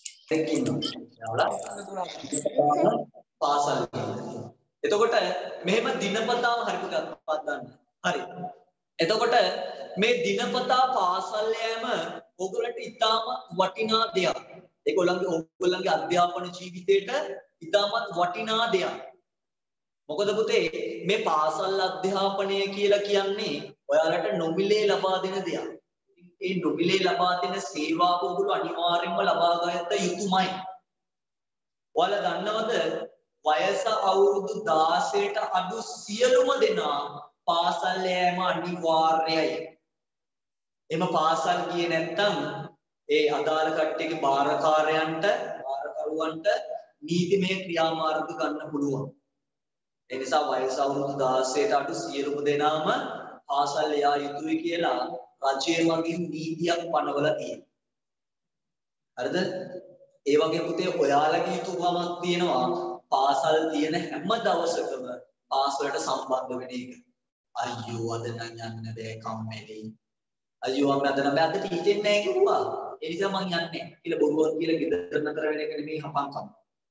S2: පාසල්. එතකොට මෙහෙම දිනපතාම හරි පුතත් ගන්න. හරි. එතකොට මේ දිනපතා පාසල් යෑම ඔයගොල්ලන්ට ඉතාමත් වටිනා දෙයක්. ඒගොල්ලන්ගේ ඔයගොල්ලන්ගේ අධ්‍යාපන ජීවිතේට ඉතාමත් වටිනා දෙයක්. මොකද පුතේ මේ පාසල් අධ්‍යාපනය කියලා කියන්නේ ඔයාලට නොමිලේ ලබා දෙන දෙයක්. ඒ නොමිලේ ලබා දෙන සේවාව ඔයගොල්ලෝ අනිවාර්යයෙන්ම ලබා ගත යුතුමයි. ඔයාලා දන්නවද වයස අවුරුදු දාසයට අඩු සියලුම දෙනා පාසල් යෑම අනිවාර්යයි. එම පාසල් ගියේ නැත්නම් ඒ අදාළ කට්ටියගේ බාරකාරයන්ට බාරකරුවන්ට නීතිමය ක්‍රියාමාර්ග ගන්න පුළුවන්. ඒ නිසා වයස අවුරුදු දාසයට අඩු සියලුම දෙනාම පාසල් යා යුතුයි කියලා රජයේ වගේ නීතියක් පනවලා තියෙනවා. හරිද? ඒ වගේ පුතේ ඔයාලගේ යුතුයකමක් තියෙනවා පාසල් තියෙන හැම දවසකම පාසලට සම්බන්ධ වෙන එක. අයියෝ අද නම් යන්න බෑ කම්මැලි. අයියෝ මම අද නම් අද ටීචර් නෑ කිව්වා. ඒ නිසා මං යන්නේ කියලා බොරුවක් කියලා ගෙදර නතර වෙන එක නෙමෙයි හපන්කම.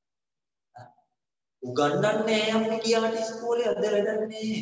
S2: උගන්නන්නේ යන්නේ කියාට ඉස්කෝලේ අද වැඩන්නේ.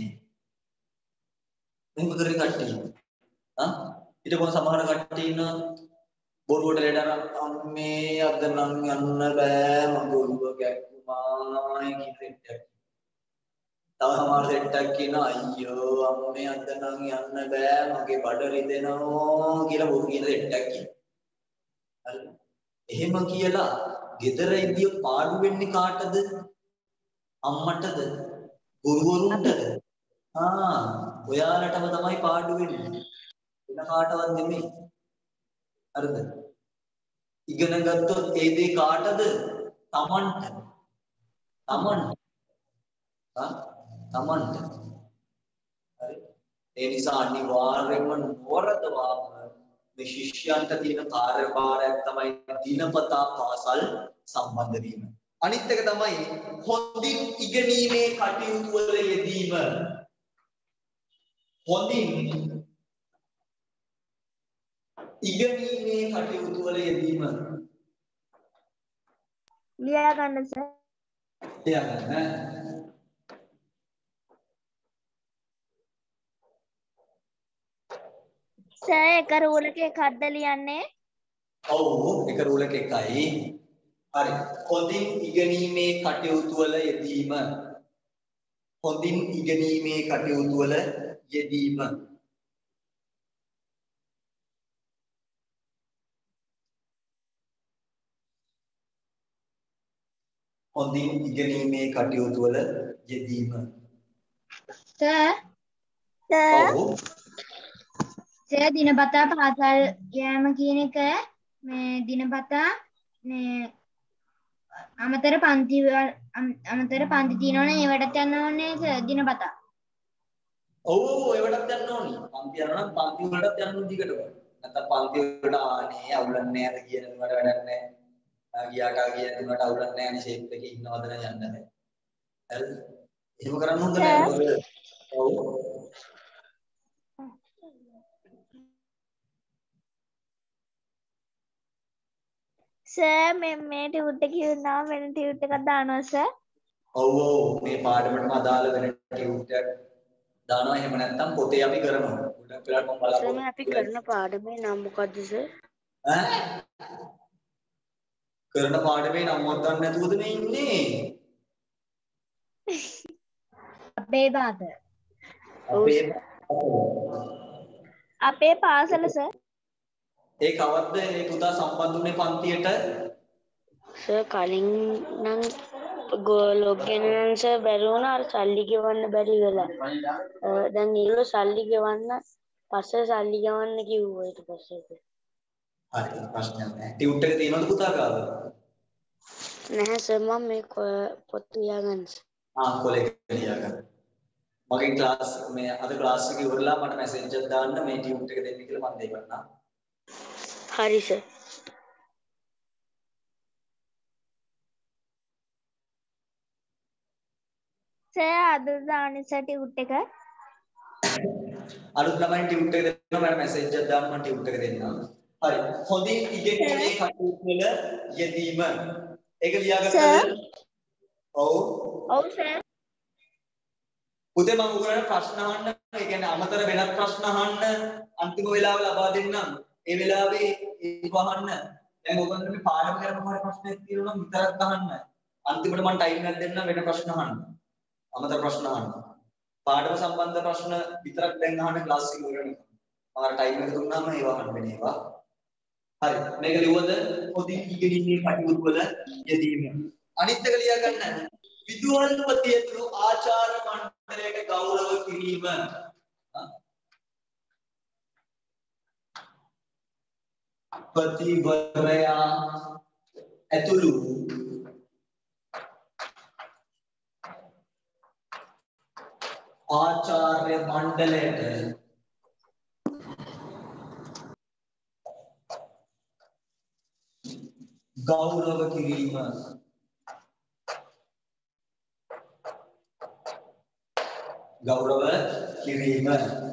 S2: මෙහෙම කරේ කට්ටිය. ආ ඊට කොහොම සමහර කට්ටිය ඉන්නවා බොරුවට ලෙඩ අම්මේ අද නම් යන්න බෑ මගේ ඔළුව කැක්කුමායි කියන සෙට් එකක්. තව සමහර සෙට් එකක් කියනවා අයියෝ අම්මේ අද නම් යන්න බෑ මගේ බඩ රිදෙනවා කියලා බොරු කියන සෙට් එකක් කියනවා. හරි. එහෙම කියලා ගෙදර ඉදිය පාඩු වෙන්නේ කාටද? අම්මටද? ගුරුවරුන්ටද? ආ ඔයාලටම තමයි පාඩු වෙන්නේ. වෙන කාටවත් නෙමෙයි. හරිද? ඉගෙන ගත්තොත් ඒ දේ කාටද? තමන්ට. තමන්ට. ආ තමන්ට. හරි. ඒ නිසා අනිවාර්යයෙන්ම නොවරදවා මේ ශිෂ්‍යයන්ට තියෙන කාර්යභාරයක් තමයි දිනපතා පාසල් සම්බන්ධ වීම. අනිත් එක තමයි හොඳින් ඉගෙනීමේ කටයුතු වල යෙදීම. හොඳින් ඉගෙනීමේ කටයුතු වල යෙදීම.
S3: ලියා ගන්න සර්.
S2: ලියා ගන්න.
S3: සර් එක රූල් එකේ එකක්ද ලියන්නේ?
S2: ඔව් එක රූල් එක එකයි. හරි. හොඳින් ඉගෙනීමේ කටයුතු වල යෙදීම. හොඳින් ඉගෙනීමේ කටයුතු වල යෙදීම. හොඳින් ඉගෙනීමේ කටයුතු වල යෙදීම.
S1: සර්
S2: ඔව්.
S1: සර් දිනපතා පාසල් යෑම කියන එක මේ දිනපතා මේ අමතර පන්ති වල- අම- අමතර පන්ති තියෙනවනේ ඒවටත් යන්න ඕනේ සර් දිනපතා.
S2: ඔව් ඒවටත් යන්න ඕනි. පන්ති යනවා නම් පන්ති වලටත් යන්න ඕනි දිගටම. නැත්නම් පන්ති වලට ආනේ අවුලන්නේ නැද්ද කියන උනට වැඩක් නැහැ. ආ ගියාටා කියන උනට අවුලක් නැහැ නේ ෂේප් එකේ ඉන්නවද නම් යන්න නැහැ. හරිද? එහෙම කරන්න හොඳ නැහැ. මොකද ඔව්.
S3: සර් මේ මේ ටියුට් එක කියනවා වෙන ටියුට් එකක් දානවා සර්.
S2: ඔව් ඔව් මේ පාඩමටම අදාළ වෙන ටියුට් එකක් දානවා. එහෙම නැත්නම් පොතේ අපි කරනවා. ගොඩක් වෙලාවට මම බලාපොරොත්තු
S4: සර් අපි කරන පාඩමේ නම මොකද්ද සර්?
S2: ඈ කරන පාඩමේ නම් වත්තක් නැතුවද මේ ඉන්නේ?
S1: අපේ වාද.
S2: අපේ
S3: අපේ පාසල සර්.
S2: ඒ කවද්ද ඒ පුතා සම්බන්ධ වුණේ පන්තියට?
S4: සර් කලින් නම් ලොග්ගෙන නම් සර් බැරි වුණා අර සල්ලි ගෙවන්න බැරි වෙලා. අ, දැන් ඊළඟ සල්ලි ගෙවන්න පස්සේ සල්ලි ගෙවන්න කිව්වා ඊට පස්සේ.
S2: හරි ප්‍රශ්නයක් නැහැ. ටියුට් එක තියෙනවද පුතා ගාව?
S4: නැහැ සර් මම මේ කො- පොත් ලියාගන්න.
S2: ආ කොලේ ලියා ගන්න. මගේ ක්ලාස් මේ අද ක්ලාස් එක ඉවරලා මට මැසේජ් එකක් දාන්න මේ ටියුට් එක දෙන්න කියලා මම දෙන්නම්.
S4: හරි සර්.
S3: සර් අද දාන්නේ සර් ටියුට් එක.
S2: අලුත් ළමයි ටියුට් එක දෙන්න මට මැසේජ් එකක් දාන්න මම ටියුට් එක දෙන්නම්. හරි. හොඳින් ඉගෙනීමේ කටයුතු වල යෙදීම. ඒක ලියාගත්තද? ඔව්.
S3: ඔව් සර්.
S2: පුතේ මම උගලට ප්‍රශ්න අහන්න, ඒ කියන්නේ අමතර වෙනත් ප්‍රශ්න අහන්න අන්තිම වෙලාව ලබා දෙන්නම්. ඒ වෙලාවේ ඒක අහන්න. දැන් ඔයගොල්ලෝ මේ පාඩම කරන මොහොත ප්‍රශ්නයක් තියෙනවා නම් විතරක් අහන්න. අන්තිමට මම ටයිම් එකක් දෙන්නම් වෙන ප්‍රශ්න අහන්න. අමතර ප්‍රශ්න අහන්න. පාඩම සම්බන්ධ ප්‍රශ්න විතරක් දැන් අහන්න ක්ලාස් එක ඉවර වෙනකම්. මම ටයිම් එක දුන්නාම ඒවා අහන්න වෙන ඒවා. හරි. මේක ලියුවද? හොඳින් ඉගෙනීමේ කටයුතු වල යෙදීම. අනිත් එක ලියා ගන්න. විදුහල්පතිය ඇතුළු ආචාර්ය මණ්ඩලයට ගෞරව කිරීම. පතිවරයා ඇතුළු ආචාර්ය මණ්ඩලයට ගෞරව කිරීම. ගෞරව කිරීම.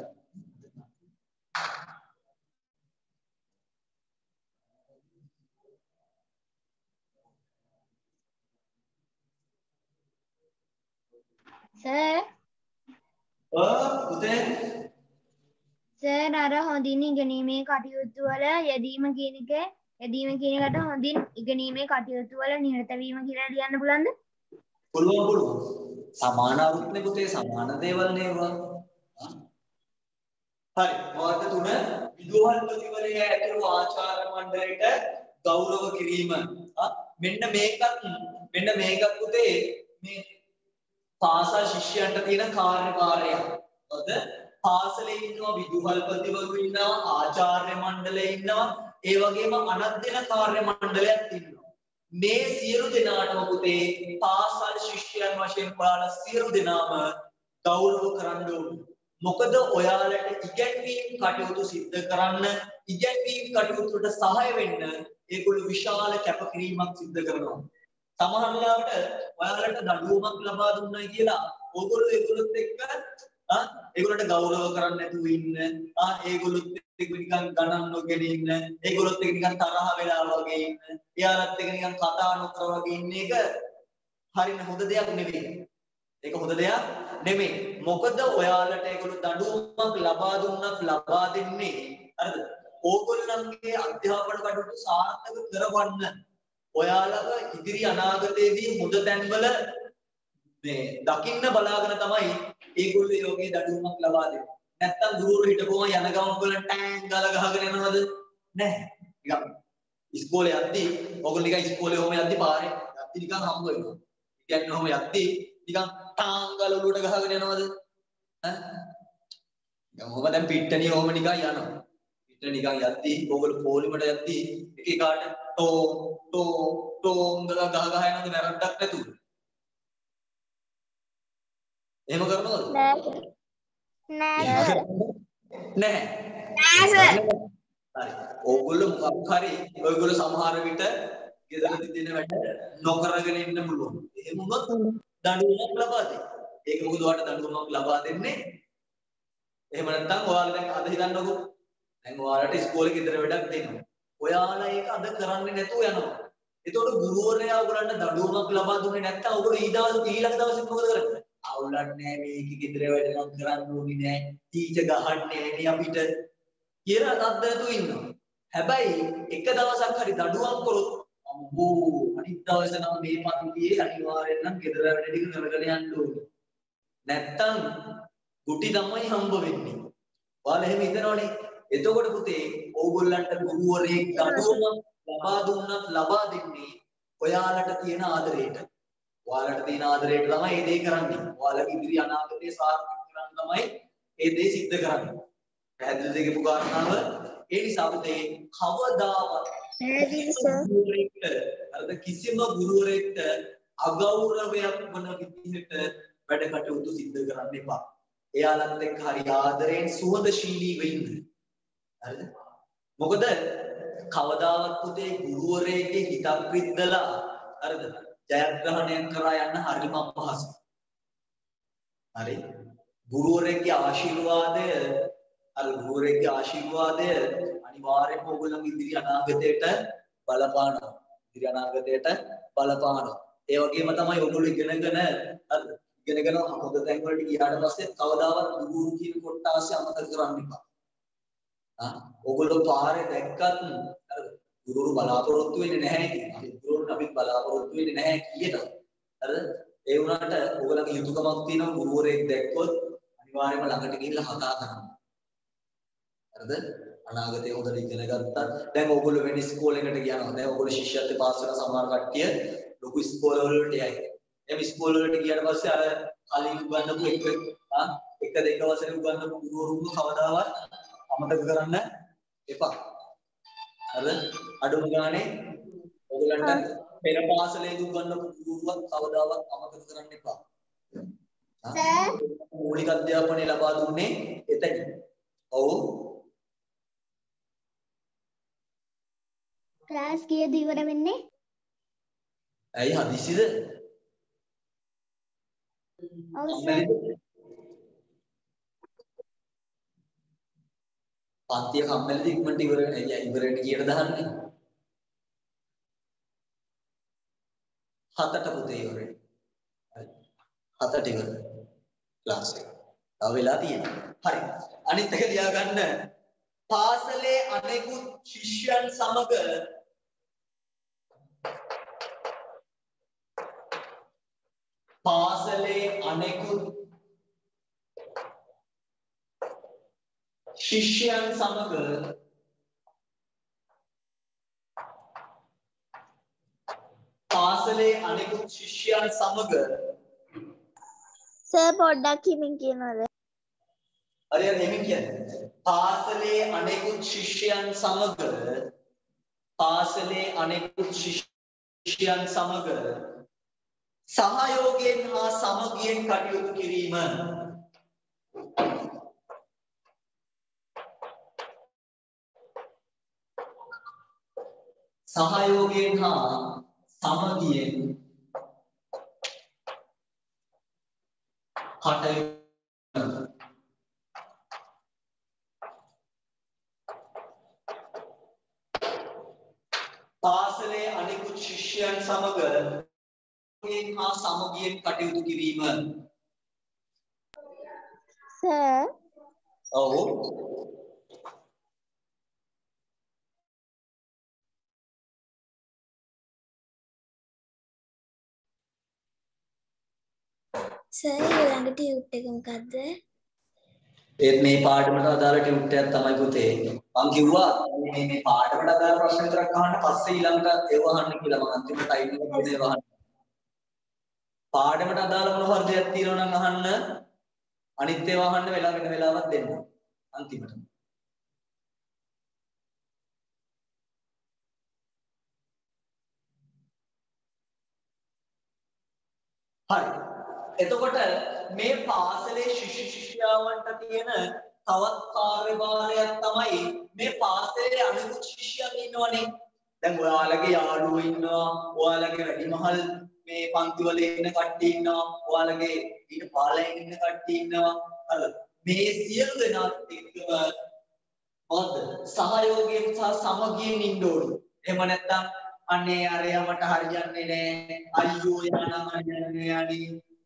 S1: සර්
S2: ඔව් පුතේ
S1: සර් අර හොඳින් ඉගෙනීමේ කටයුතු වල යෙදීම කියන එක යෙදීම කියන එකට හොඳින් ඉගෙනීමේ කටයුතු වල නිරත වීම කියලා ලියන්න පුළුවන්ද?
S2: පුළුවන් පුළුවන්. සමාන අරුත්නේ පුතේ සමාන දේවල් නේවා. හරි. මාර්ග තුන විදුහල්පතිවරයා ඇතුළු ආචාර්ය මණ්ඩලයට ගෞරව කිරීම. මෙන්න මේකත් මෙන්න මේකත් පුතේ මේ පාසල් ශිෂ්‍යයන්ට තියෙන කාර්යභාරයක්. මොකද පාසලේ ඉන්නවා විදුහල්පතිවරු ඉන්නවා ආචාර්ය මණ්ඩලය ඉන්නවා ඒ වගේම අනත් දෙන කාර්ය මණ්ඩලයක් ඉන්නවා. මේ සියලු දෙනාටම පුතේ පාසල් ශිෂ්‍යයන් වශයෙන් ඔයාලා සියලු දෙනාම ගෞරව කරන්න ඕනේ. මොකද ඔයාලට ඉගැන්වීම් කටයුතු සිද්ධ කරන්න ඉගැන්වීම් කටයුතු වලට සහාය වෙන්න ඒගොල්ලෝ විශාල කැපකිරීමක් සිද්ධ කරනවා. සමහර වෙලාවට ඔයාලට දඬුවමක් ලබා දුන්නා කියලා ඕගොල්ලෝ ඒගොල්ලොත් එක්ක ආ ඒගොල්ලන්ට ගෞරව කරන්න නැතුව ඉන්න ආ ඒගොල්ලොත් එක්ක නිකන් ගණන් නොගෙන ඉන්න ඒගොල්ලොත් එක්ක නිකන් තරහ වෙලා වගේ ඉන්න එයාලත් එක්ක නිකන් කතා නොකර වගේ ඉන්න එක හරින හොඳ දෙයක් නෙවෙයි. ඒක හොඳ දෙයක් නෙමෙයි. මොකද ඔයාලට ඒගොල්ලෝ දඬුවමක් ලබා දුන්නත් ලබා දෙන්නේ හරිද? ඕගොල්ලන්ගේ අධ්‍යාපන කටයුතු සාර්ථක කරවන්න. ඔයාලව ඉදිරි අනාගතයේදී හොඳ තැන්වල මේ දකින්න බලාගෙන තමයි ඒගොල්ලෝ යෝගේ දඬුවමක් ලබා දෙන්නේ. නැත්තම් ගුරුවරු හිටපුවම යන ගමන් වල ටෑන් ගාලා ගහගෙන යනවද? නැහැ. නිකන් ඉස්කෝලේ යද්දි ඔයගොල්ලෝ නිකන් ඉස්කෝලේ ඔහම යද්දි පාරේ යද්දි නිකන් හම්බ වෙනවා. කියන්නේ ඔහම යද්දි නිකන් ටාන් ගාලා ඔලුවට ගහගෙන යනවද? ඈ? නිකන් ඔහම දැන් පිට්ටනිය ඔහම නිකන් යනවා. පිට්ටන නිකන් යද්දි ඔයගොල්ලෝ පොලිමට යද්දි එක එකාට ටෝ ටෝ ටෝ ගාලා ගහ ගහ යනවද නැරද්දක් නැතුව? එහෙම කරනවද?
S3: නෑ නෑ
S2: නෑ නෑ සර්. හරි. ඕගොල්ලෝ මොකක් හරි ඔයගොල්ලෝ සමහර විට ගෙදරදී දෙන වැඩ නොකරගෙන ඉන්න පුළුවන්. එහෙම වුණොත් දඬුවමක් ලබා දෙන්න. ඒක මොකද ඔයාලට දඬුවමක් ලබා දෙන්නේ? එහෙම නැත්නම් ඔයාලා දැන් අද හිතන්නකෝ. දැන් ඔයාලට ඉස්කෝලේ ගෙදර වැඩක් දෙනවා. ඔයාලා ඒක අද කරන්නේ නැතුව යනවා. එතකොට ගුරුවරයා ඔයගොල්ලන්ට දඬුවමක් ලබා දුන්නේ නැත්නම් ඔයගොල්ලෝ ඊ දවස් ඊළඟ දවසේ මොකද කරන්නේ? අවුලක් නැහැ මේක ගෙදර වැඩ නම් කරන්න ඕනේ නැහැ. ටීචර් ගහන්නේ නැහැ අපිට කියලා අද්දතු ඉන්නවා. හැබැයි එක දවසක් හරි දඬුවම් කළොත් අම්බෝ අනිත් දවසේ නම් මේ පන්තියේ අනිවාර්යෙන් නම් ගෙදර වැඩ ටික කරගෙන යන්න ඕනේ. නැත්තම් ගුටි තමයි හම්බ වෙන්නේ. ඔයාලා එහෙම හිතනවනේ. එතකොට පුතේ ඕගොල්ලන්ට ගුරුවරයෙක් දඬුවම ලබා දුන්නත් ලබා දෙන්නේ ඔයාලට තියෙන ආදරේට. ඔයාලට තියෙන ආදරේට තමයි මේ දේ කරන්නේ. ඔයාලගේ ඉදිරි අනාගතේ සාර්ථක කරගන්න තමයි මේ දේ සිද්ධ කරන්නේ. පැහැදිලිද කියපු කාරණාව? ඒ නිසා පුතේ කවදාවත් අර කිසිම ගුරුවරයෙක්ට අගෞරවයක් වන විදිහට වැඩ කටයුතු සිද්ධ කරන්න එපා. එයාලත් එක්ක හරි ආදරයෙන් සුහදශීලීව ඉන්න. හරිද? මොකද කවදාවත් පුතේ ගුරුවරයෙක්ගේ හිතක් විද්දලා හරිද? ජයග්‍රහණයක් කරා යන්න හරිම අපහසුයි. හරි. ගුරුවරයෙක්ගේ ආශිර්වාදය අර ගුරුවරයෙක්ගේ ආශිර්වාදය අනිවාර්යයෙන්ම ඔයගොල්ලන්ගේ ඉදිරි අනාගතයට බලපානවා. ඉදිරි අනාගතයට බලපානවා. ඒ වගේම තමයි ඔයගොල්ලෝ ඉගෙනගෙන හරිද? ඉගෙනගෙන හොඳ තැන් වලට ගියාට පස්සේ කවදාවත් ගුරු කියන කොටාසය අමතක කරන්න එපා. ආ ඔයගොල්ලෝ පාරේ දැක්කත් හරිද? ගුරුවරු බලාපොරොත්තු වෙන්නේ නැහැ ඉතින්. අපි ගුරුවරුන් අපි බලාපොරොත්තු වෙන්නේ නැහැ කියනවා. හරිද? ඒ වුණාට ඔයගොල්ලන්ගේ යුතුයකමක් තියෙනවා ගුරුවරයෙක් දැක්කොත් අනිවාර්යයෙන්ම ළඟට ගිහිල්ලා කතා කරන්න. හරිද? අනාගතේ හොඳට ඉගෙන ගත්තා. දැන් ඔයගොල්ලෝ වෙන ඉස්කෝලේකට ගියනවා. දැන් ඔයගොල්ලෝ ශිෂ්‍යත්ව පාස් වෙන සමහර කට්ටිය ලොකු ඉස්කෝල වලට යයි. එම් ඉස්කෝල වලට ගියාට පස්සේ අර කලින් උගන්වපු එක ආ එක දෙක වසරේ උගන්වපු ගුරුවරුන්ව කවදාවත් අමතක කරන්න එපා. හරිද? අඩුම ගානේ ඔයගලන්ට පෙර පාසලේදී උගන්වපු ගුරුවරුවත් කවදාවත් අමතක කරන්න එපා. සර් මූලික අධ්‍යාපනය ලබා දුන්නේ එතන. ඔව්.
S3: ක්ලාස් කීයද ඉවර වෙන්නේ?
S2: ඇයි හදිසිද?
S3: ඔව් සර්.
S2: පන්තිය කම්මැලිද ඉක්මනට ඉවර වෙන්නේ? ඇයි ඉවරට කීයට දාන්නේ? හතට පුතේ ඉවරයි. හරි. හතට ඉවර. ක්ලාස් එක. තව වෙලා තියෙනවා. හරි. අනිත් එක ලියා ගන්න. පාසලේ අනෙකුත් ශිෂ්‍යයන් සමග පාසලේ අනෙකුත් ශිෂ්‍යයන් සමග පාසලේ අනෙකුත් ශිෂ්‍යයන් සමග
S3: සර් පොඩ්ඩක් හිමින් කියනවද?
S2: හරි හරි එහෙම කියන්නේ. පාසලේ අනෙකුත් ශිෂ්‍යයන් සමග පාසලේ අනෙකුත් ශිෂ්‍යයන් සමග සහයෝගයෙන් හා සමගියෙන් කටයුතු කිරීම. සහයෝගයෙන් හා සමගියෙන් කටයුතු පාසලේ අනෙකුත් ශිෂ්‍යයන් සමග හා සමගියෙන් කටයුතු කිරීම.
S3: සර්
S2: ඔව්
S3: සර් ඊළඟ ටියුට් එක මොකද්ද?
S2: ඒත් මේ පාඩමට අදාළ ටියුට් එකක් තමයි පුතේ. මම කිව්වා මේ මේ පාඩමට අදාළ ප්‍රශ්න විතරක් අහන්න පස්සේ ඊළඟට ඒව අහන්න කියලා. මම අන්තිම ටයිම් එක දෙන්නේ ඒව අහන්න. පාඩමට අදාළ මොන හරි දෙයක් තියෙනවා නම් අහන්න. අනිත් ඒවා අහන්න වෙලා වෙන වෙලාවක් දෙන්න. අන්තිමට. හරි. එතකොට මේ පාසලේ ශිෂ්‍ය ශිෂ්‍යාවන්ට තියෙන තවත් කාර්යභාරයක් තමයි මේ පාසලේ අනිකුත් ශිෂ්‍යයන් ඉන්නවනේ. දැන් ඔයාලගේ යාළුවෝ ඉන්නවා, ඔයාලගේ වැඩිමහල් මේ පන්තිවල ඉන්න කට්ටිය ඉන්නවා, ඔයාලගේ ඊට පාලයෙන් ඉන්න කට්ටිය ඉන්නවා. හරි. මේ සියලු දෙනාත් එක්කම මොකද සහයෝගයෙන් සහ සමගියෙන් ඉන්න ඕනේ. එහෙම නැත්නම් අනේ අරයා මට හරියන්නේ නැහැ. අයියෝ යානම් හරියන්නේ අනේ.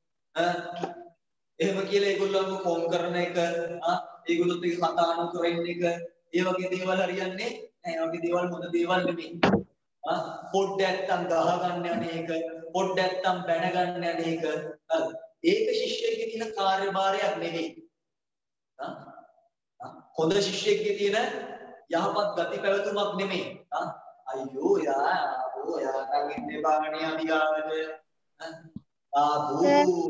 S2: එහෙම කියලා ඒගොල්ලන්ව ෆෝන් කරන එක, ආ ඒගොල්ලොත් එක්ක කතා නොකර ඉන්න එක, ඒ වගේ දේවල් හරියන්නේ නැහැ. ඒ වගේ දේවල් හොඳ දේවල් නෙමෙයි. ආ පොඩ්ඩක් නැත්තම් ගහ ගන්න යන එක, පොඩ්ඩක් නැත්තම් බැන ගන්න යන එක. හරි. ඒක ශිෂ්‍යයෙක්ගේ තියෙන කාර්යභාරයක් නෙමෙයි. ආ හොඳ ශිෂ්‍යයෙක්ගේ තියෙන යහපත් ගති පැවතුමක් නෙමෙයි. ආ අයියෝ යා ඕ යා නම් ඉන්නේ බාගණිය අධිකාරද ආ බූ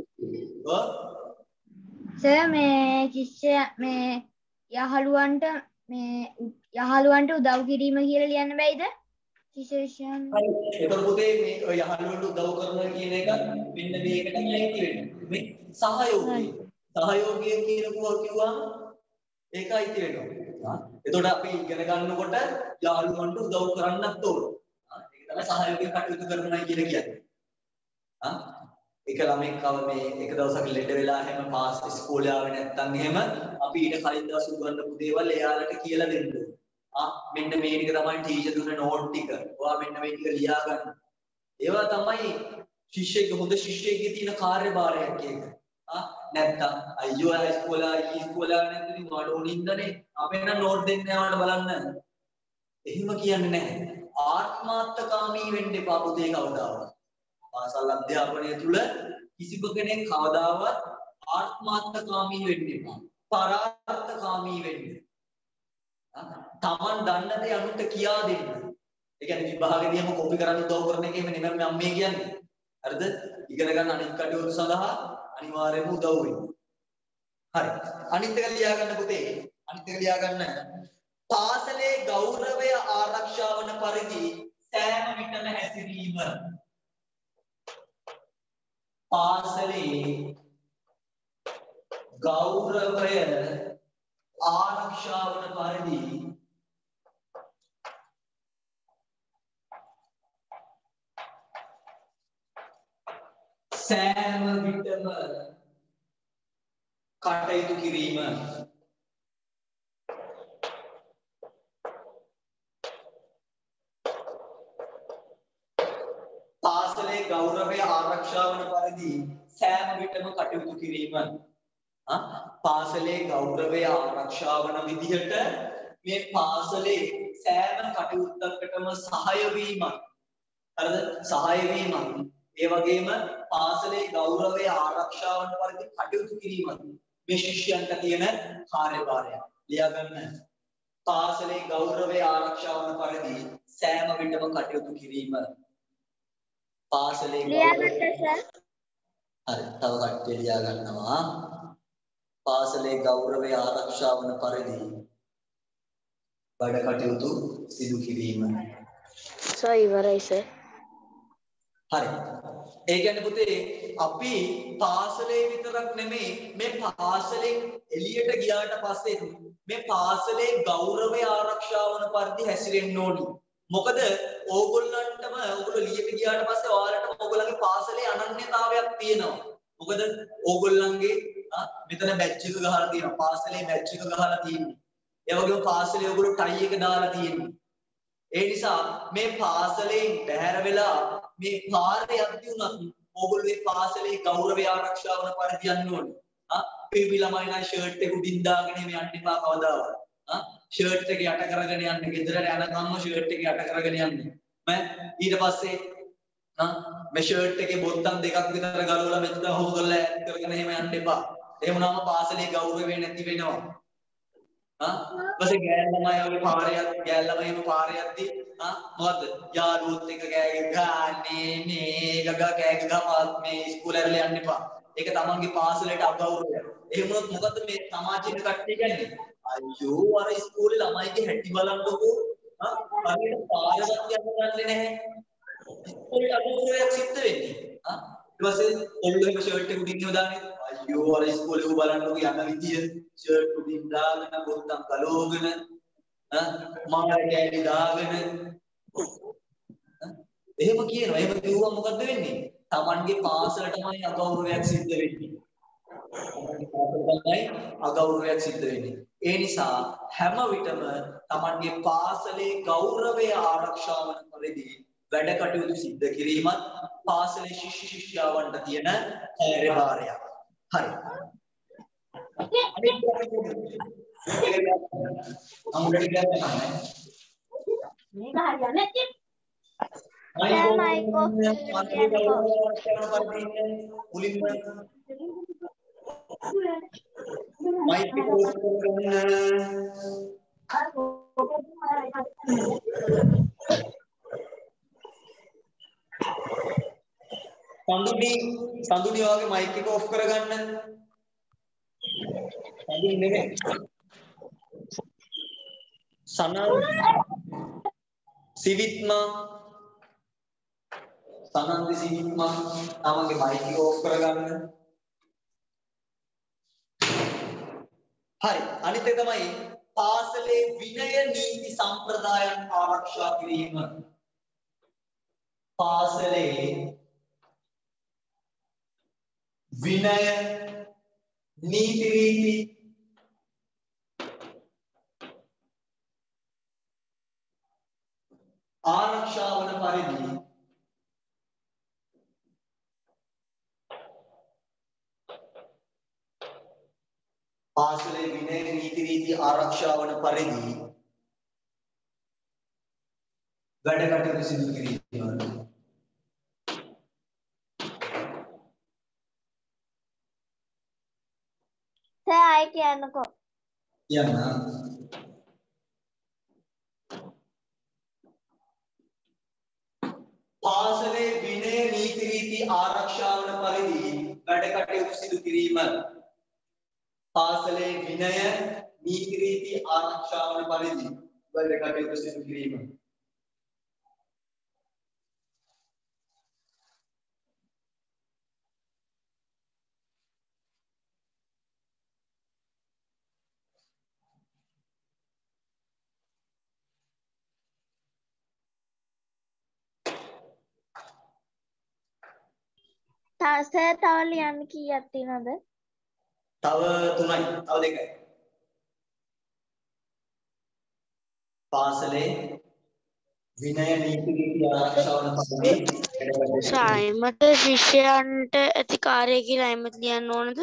S1: සර් මේ ශිෂ්‍ය මේ යහළුවන්ට මේ යහළුවන්ට උදව් කිරීම කියලා ලියන්න බැයිද? ශිෂ්‍යයන්
S2: හරි. ඒතර පුතේ මේ යහළුවන්ට උදව් කරනවා කියන එක මෙන්න මේක තමයි අයිති වෙන්නේ. මේ සහයෝගය. සහයෝගය කියනකෝ කිව්වම ඒක අයිති වෙනවා. එතකොට අපි ඉගෙන ගන්නකොට යාළුවන්ට උදව් කරන්නත් ඕන. ඒක තමයි සහයෝගයෙන් කටයුතු කරනවා කියලා කියන්නේ. ආ එක ළමෙක්ව මේ එක දවසක් ලෙඩ වෙලා හැම පාස් ඉස්කෝලේ ආවේ නැත්නම් එහෙම අපි ඊට කලින් දවස් උගන්වපු දේවල් එයාලට කියලා දෙන්න ඕන. ආ මෙන්න මේ ටික තමයි ටීචර් දුන්න නෝට් ටික. ඔයා මෙන්න මේ ටික ලියා ගන්න. ඒවා තමයි ශිෂ්‍යයෙක් හොඳ ශිෂ්‍යයෙක්ගේ තියෙන කාර්යභාරයක් ඒක. ආ නැත්තම් අයියෝ ඉස්කෝලේ ඉස්කෝලේ නැත්නම් මඩ උනින්දනේ අපේ නම් නෝට් දෙන්න යනවාට බලන්න. එහෙම කියන්නේ නැහැ. ආත්මාර්ථකාමී වෙන්න එපා පුතේ කවදාවත්. පාසල් අධ්‍යාපනය තුළ කිසිම කෙනෙක් කවදාවත් ආත්මාර්ථකාමී වෙන්න එපා. පරාර්ථකාමී වෙන්න. තමන් දන්න දේ අනුන්ට කියා දෙන්න. ඒ කියන්නේ විභාගෙදීම කොපි කරන්න උදව් කරන එක එහෙම නෙමෙයි මම මේ කියන්නේ. හරිද? ඉගෙන ගන්න අනිත් කටයුතු සඳහා අනිවාර්යයෙන්ම උදව් වෙන්න. හරි. අනිත් එක ලියා ගන්න පුතේ. අනිත් එක ලියා ගන්න. පාසලේ ගෞරවය ආරක්ෂා වන පරිදි සෑම විටම හැසිරීම. පාසලේ ගෞරවය ආරක්ෂා වන පරිදි සෑම විටම කටයුතු කිරීම. පාසලේ ගෞරවය ආරක්ෂා වන පරිදි සෑම විටම කටයුතු කිරීම. පාසලේ ගෞරවය ආරක්ෂා වන විදිහට මේ පාසලේ සෑම කටයුත්තකටම සහාය වීමක්. හරිද? සහාය වීමක් ඒ වගේම පාසලේ ගෞරවය ආරක්ෂා වන පරිදි කටයුතු කිරීමත් මේ ශිෂ්‍යයන්ට තියෙන කාර්යභාරයක්. ලියා ගන්න. පාසලේ ගෞරවය ආරක්ෂා වන පරිදි සෑම විටම කටයුතු කිරීම. පාසලේ
S3: ලියා ගන්න සර්.
S2: හරි. තව කට්ටිය ලියා ගන්නවා. පාසලේ ගෞරවය ආරක්ෂා වන පරිදි වැඩ කටයුතු සිදු කිරීම.
S4: සර් ඉවරයි සර්.
S2: හරි. ඒ කියන්නේ පුතේ අපි පාසලේ විතරක් නෙමෙයි මේ පාසලෙන් එළියට ගියාට පස්සේ මේ පාසලේ ගෞරවය ආරක්ෂා වන පරිදි හැසිරෙන්න ඕනි. මොකද ඕගොල්ලන්ටම ඕගොල්ලෝ එළියට ගියාට පස්සේ ඔයාලටම ඕගොල්ලන්ගේ පාසලේ අනන්‍යතාවයක් තියෙනවා. මොකද ඕගොල්ලන්ගේ මෙතන බැච් එක ගහලා තියෙනවා. පාසලේ බැච් එක ගහලා තියෙනවා. ඒ වගේම පාසලේ ඔයගොල්ලෝ ටයි එක දාලා තියෙනවා. ඒ නිසා මේ පාසලෙන් බැහැර වෙලා මේ කාර්යය යද්දී උනත් ඕගොල්ලෝ මේ පාසලේ ගෞරවය ආරක්ෂා වන පරිදි යන්න ඕනේ. ආ පිපි ළමයි නම් ෂර්ට් එක උඩින් දාගෙන මේ යන්න එපා කවදාවත්. ආ ෂර්ට් එක යට කරගෙන යන්න. ගෙදරට යනකම්ම ෂර්ට් එක යට කරගෙන යන්න. මම ඊට පස්සේ ආ මේ ෂර්ට් එකේ බොත්තම් දෙකක් විතර ගලවලා මෙතන හොම කරලා ඈඩ් කරගෙන එහෙම යන්න එපා. එහෙම වුණාම පාසලේ ගෞරවය නැති වෙනවා. ඊපස්සේ ගෑල් ළමයි වගේ පාරේ ගෑල් ළමයිම පාරේ යද්දි ආ මොකද්ද යාළුවොත් එක්ක කෑ ගහන්නේ නේ ගගා කෑ ගහපා මේ ඉස්කෝලේ ඇරලා යන්න එපා. ඒක තමන්ගේ පාසලට අගෞරවය. එහෙම වුණොත් මොකද්ද මේ සමාජයේ කට්ටිය කියන්නේ? අයියෝ අර ඉස්කෝලේ ළමයිගේ හැටි බලන්නකෝ. ආ හරියට පාරවත් යන්න ගන්නේ නැහැ. ඉස්කෝලේ අගෞරවයක් සිද්ධ වෙන්නේ. ආ ඊට පස්සේ ඔල්ලෝ එහෙම ෂර්ට් එක උඩින් ඉව දාන්නේ. අයියෝ අර ඉස්කෝලේ උ බලන්නකෝ යන විදිය ෂර්ට් උඩින් දාගෙන බොත්තම් ගලවගෙන ඈ මාර කෑලි දාගෙන එහෙම කියනවා. එහෙම කිව්වම මොකද්ද වෙන්නේ? Tamanගේ පාසලටමයි අගෞරවයක් සිද්ධ වෙන්නේ. Tamanගේ පාසලටමයි අගෞරවයක් සිද්ධ වෙන්නේ. ඒ නිසා හැම විටම Tamanගේ පාසලේ ගෞරවය ආරක්ෂා වන පරිදි වැඩ කටයුතු සිද්ධ කිරීමත් පාසලේ ශිෂ්‍ය ශිෂ්‍යාවන්ට තියෙන කාර්යභාරයක්. හරි. අමුඩට ගියත් නැහැ.
S1: මේක හරියන්නේ නැති.
S3: සර් මයික් ඔෆ් කියන්නකෝ.
S2: මුලින්ම මයික් එක ඔෆ් කරගන්න. සඳුනි සඳුනි වගේ මයික් එක ඔෆ් කරගන්න. සඳුනි නෙමෙයි. සනල් සිවිත්මා සනන්දි සිවිත්මා තමන්ගේ මයික් එක ඔෆ් කරගන්න. හරි. අනිත් එක තමයි පාසලේ විනය නීති සම්ප්‍රදායන් ආරක්ෂා කිරීම. පාසලේ විනය නීති රීති ආරක්ෂා වන පරිදි පාසලේ විනය නීති රීති ආරක්ෂා වන පරිදි වැඩ කටයුතු සිදු කිරීම.
S3: සර් ආයි කියන්නකෝ.
S2: කියන්න. පාසලේ විනය නීති රීති ආරක්ෂා වන පරිදි වැඩ කටයුතු සිදු කිරීම. පාසලේ විනය නීති රීති ආරක්ෂා වන පරිදි වැඩ කටයුතු සිදු කිරීම.
S3: සර් තව ලියන්න කීයක් තියෙනවද?
S2: තව තුනයි. තව දෙකයි. පාසලේ විනය නීති රීති ආරක්ෂා වන පරිදි
S4: සායමත ශිෂ්‍යයන්ට ඇති කාර්යය කියලා අයිමත් ලියන්න ඕනද?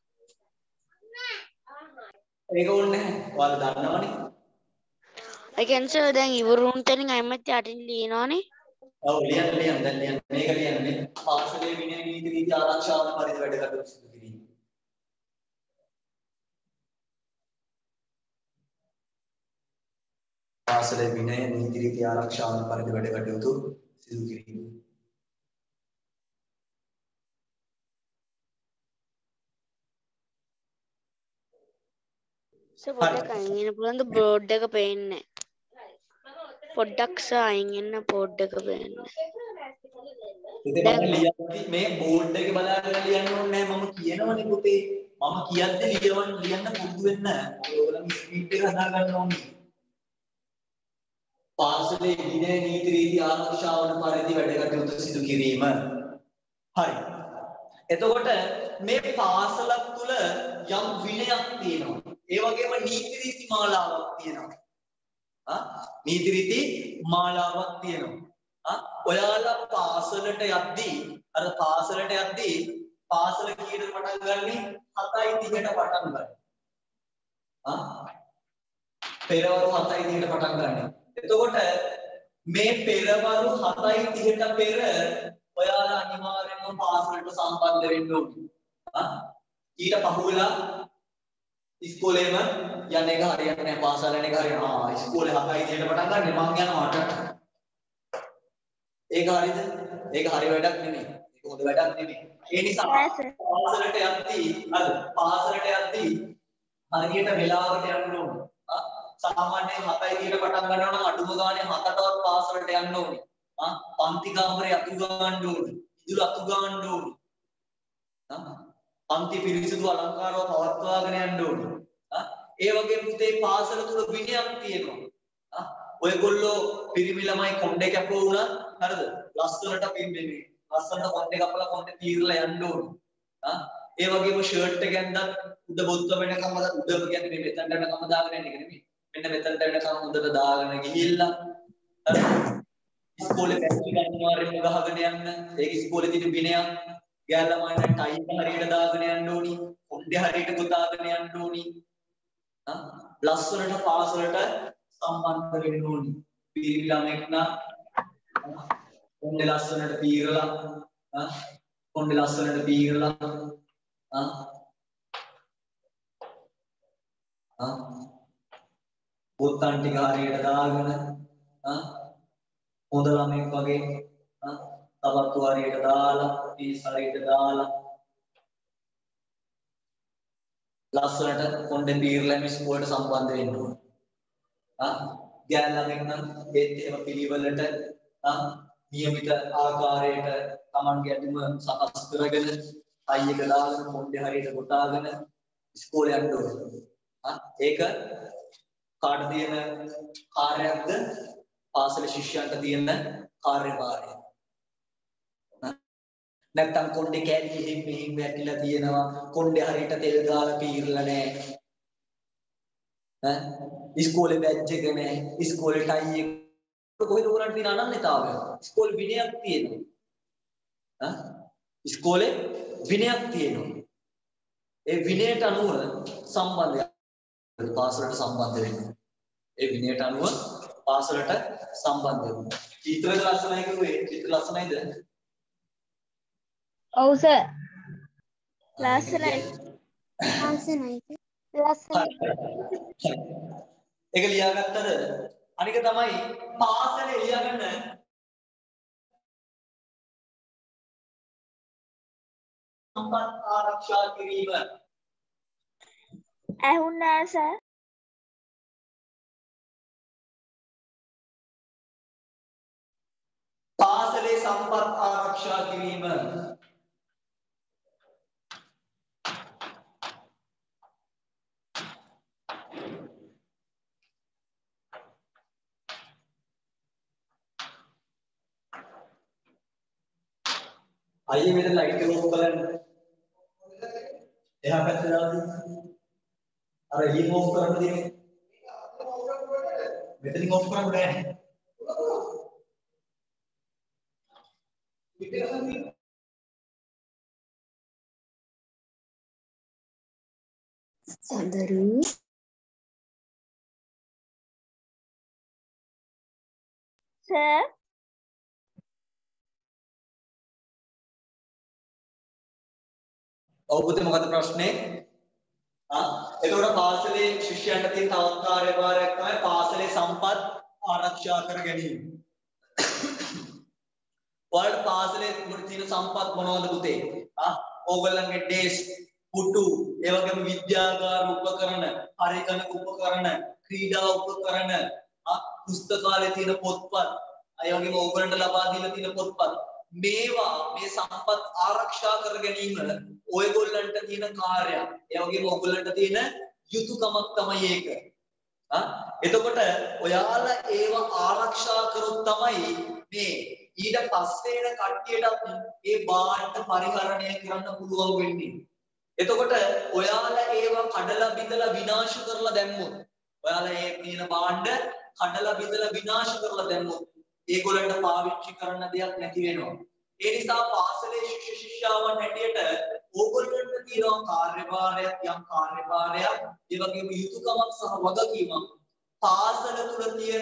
S2: ඒක ඕනේ නැහැ. ඔයාලා දන්නවනේ.
S4: ඒ කියන්නේ සර් දැන් ඉවරුන් තැනින් අයිමත් යටින් ලියනවනේ.
S2: ඔව් ලියන්න ලියන්න දැන් ලියන්න මේක ලියන්නේ පාසලේ විනය නීති රීති ආරක්ෂාවන පරිදි වැඩ කටයුතු සිදු කිරීම. පාසලේ විනය නීති රීති ආරක්ෂාවන පරිදි වැඩ කටයුතු සිදු කිරීම.
S4: සර් පොඩ්ඩක් අයින් වෙන්න පුළුවන්ද බෝඩ් එක පේන්නේ පොඩ්ඩක් සර් අයින් වෙන්න බෝඩ් එක පේන්නේ
S2: ඉතින් මම ලියද්දි මේ බෝඩ් එකේ බලාගෙන ලියන්න ඕනේ නැහැ මම කියනවනේ පුතේ මම කියද්දි ලියවන්න ලියන්න පුරුදු වෙන්න ඔයගොල්ලන් ස්පීඩ් එක හදා ගන්න ඕනේ පාසලේ විනය නීති රීති ආරක්ෂාවන පරිදි වැඩ කටයුතු සිදු කිරීම හරි එතකොට මේ පාසලක් තුල යම් විනයක් තියෙනවා ඒ වගේම නීති රීති මාලාවක් තියෙනවා ආ නීති රීති මාලාවක් තියෙනවා ආ ඔයාලා පාසලට යද්දී අර පාසලට යද්දී පාසල කීයට පටන් ගන්නෙ හතයි තිහට පටන් ගන්න ආ පෙරවරු හතයි තිහට පටන් ගන්න එතකොට මේ පෙරවරු හතයි තිහට පෙර ඔයාලා අනිවාර්යයෙන්ම පාසලට සම්බන්ධ වෙන්න ඕනේ ආ ඊට පහුවෙලා ඉස්කෝලේම යන්නේ එක හරියන්නේ නැහැ පාසල යන්නේ එක හරියන්නේ ආ ඉස්කෝලේ හතයි තිහට පටන් ගන්න මං යනවා අටට ඒක හරියද ඒක හරි වැඩක් නෙමෙයි ඒක හොඳ වැඩක් නෙමෙයි ඒ නිසා පාසලට යද්දී අර පාසලට යද්දී හරියට වෙලාවට යන්න ඕනේ ආ සාමාන්‍යයෙන් හතයි තිහට පටන් ගන්නවා නම් අඩුම ගානේ හතටවත් පාසලට යන්න ඕනේ ආ පන්ති කාමරේ අතු ගන්න ඕනේ ඉදුරු අතු ගන්න ඕනේ ආ පන්ති පිරිසිදු අලංකාරව පවත්වාගෙන යන්න ඕනේ. ආ ඒ වගේ පුතේ පාසල තුල විනයක් තියෙනවා. ආ ඔයගොල්ලෝ පිරිමි ළමයි කොණ්ඩේ කැපුවා වුණා හරිද? ලස්සනට පින්බෙන්නේ. ලස්සනට කොණ්ඩේ කපලා කොණ්ඩේ පීරලා යන්න ඕනේ. ආ ඒ වගේම ෂර්ට් එක ඇඳන් උඩ බොත්ත වෙනකම් අද උඩ කියන්නේ මේ මෙතනට වෙනකම් දාගෙන යන්නේ නෙමෙයි. මෙන්න මෙතනට වෙනකම් උඩට දාගෙන ගිහිල්ලා හරිද? ඉස්කෝලේ බැච් එක අනිවාර්යෙන්ම ගහගෙන යන්න. ඒක ඉස්කෝලේ තියෙන විනයක්. ගෑල් ළමයින්ට ටයි එක හරියට දාගෙන යන්න ඕනි කොණ්ඩේ හරියට ගොතාගෙන යන්න ඕනි ආ ලස්සනට පාසලට සම්බන්ධ වෙන්න ඕනි පිරිමි ළමෙක් නම් කොණ්ඩේ ලස්සනට පීරලා ආ කොණ්ඩේ ලස්සනට පීරලා ආ ආ බොත්තම් ටික හරියට දාගෙන ආ හොඳ ළමෙක් වගේ ආ තවත් හරියට දාලා පීස් හරියට දාලා ලස්සනට කොණ්ඩේ පීරලා මේ ස්කෝලට සම්බන්ධ වෙන්න ඕන. ආ ගෑල් ළමෙක් නම් ඒත් එහෙම පිළිවෙලට ආ નિયમિત ආකාරයට Tamanගේ අඳුම සකස් කරගෙන ටයි එක දාගෙන කොණ්ඩේ හරියට ගොතාගෙන ස්කෝලේ යන්න ඕන. ආ ඒක කාට තියෙන කාර්යයක්ද? පාසල ශිෂ්‍යයන්ට තියෙන කාර්යභාරය. නැත්තම් කොණ්ඩේ කෑලි එහෙම මෙහෙම වැටිලා තියෙනවා කොණ්ඩේ හරියට තෙල් ගාලා පීරලා නැහැ ඈ ඉස්කෝලේ බැච් එක නැහැ ඉස්කෝලේ ටයි එක කොහෙද උරන් තියෙන අනන්‍යතාවය ඉස්කෝලේ විනයක් තියෙනවා ඈ ඉස්කෝලේ විනයක් තියෙනවා ඒ විනයට අනුව සම්බන්ධය පාසලට සම්බන්ධ වෙනවා ඒ විනයට අනුව පාසලට සම්බන්ධ වෙනවා චිත්‍රය ලස්සනයි කිව්වේ චිත්‍ර ලස්සනයිද
S1: ඔව් සර්.
S3: ලස්සනයි. ලස්සනයි. ලස්සනයි.
S2: ඒක ලියාගත්තද? අනික තමයි පාසලේ ලියාගන්න සම්පත් ආරක්ෂා කිරීම.
S3: ඇහුණා සර්.
S2: පාසලේ සම්පත් ආරක්ෂා කිරීම. අයියේ මෙතන ලයිට් එක ඕෆ් කරන්න. එහා පැත්තේ දාන්න. අර එළියෙන් ඕෆ් කරන්න දෙන්නේ. මෙතනින් ඕෆ් කරන්න බෑ.
S1: සඳරු
S3: සර්
S2: ඔව් පුතේ මොකද ප්‍රශ්නේ? ආ එතකොට පාසලේ ශිෂ්‍යයන්ට තියෙන තවත් කාර්යභාරයක් තමයි පාසලේ සම්පත් ආරක්ෂා කර ගැනීම. ඔයාලට පාසලේ තියෙන සම්පත් මොනවද පුතේ? ආ ඕගොල්ලන්ගේ ඩෙස්ක්, පුටු, ඒ වගේම විද්‍යාගාර උපකරණ, පරිකරණ උපකරණ, ක්‍රීඩා උපකරණ, ආ පුස්තකාලේ තියෙන පොත්පත්, ඒ වගේම ඕගොල්ලන්ට ලබා දීලා තියෙන පොත්පත් මේවා මේ සම්පත් ආරක්ෂා කර ගැනීම ඔයගොල්ලන්ට තියෙන කාර්යයක්. ඒ වගේම ඔයගොල්ලන්ට තියෙන යුතුයකමක් තමයි ඒක. ආ එතකොට ඔයාලා ඒව ආරක්ෂා කරොත් තමයි මේ ඊට පස්සේ එන කට්ටියට ඒ බාහිර පරිහරණය කරන්න පුළුවන් වෙන්නේ. එතකොට ඔයාලා ඒව කඩලා බිඳලා විනාශ කරලා දැම්මොත් ඔයාලා ඒ තියෙන භාණ්ඩ කඩලා බිඳලා විනාශ කරලා දැම්මොත් ඒගොල්ලන්ට පාවිච්චි කරන්න දෙයක් නැති වෙනවා. ඒ නිසා පාසලේ ශිෂ්‍ය ශිෂ්‍යාවන් හැටියට ඕගොල්ලන්ට තියෙන කාර්යභාරයක් යම් කාර්යභාරයක් ඒ වගේම යුතුයකමක් සහ වගකීමක් පාසල තුල තියෙන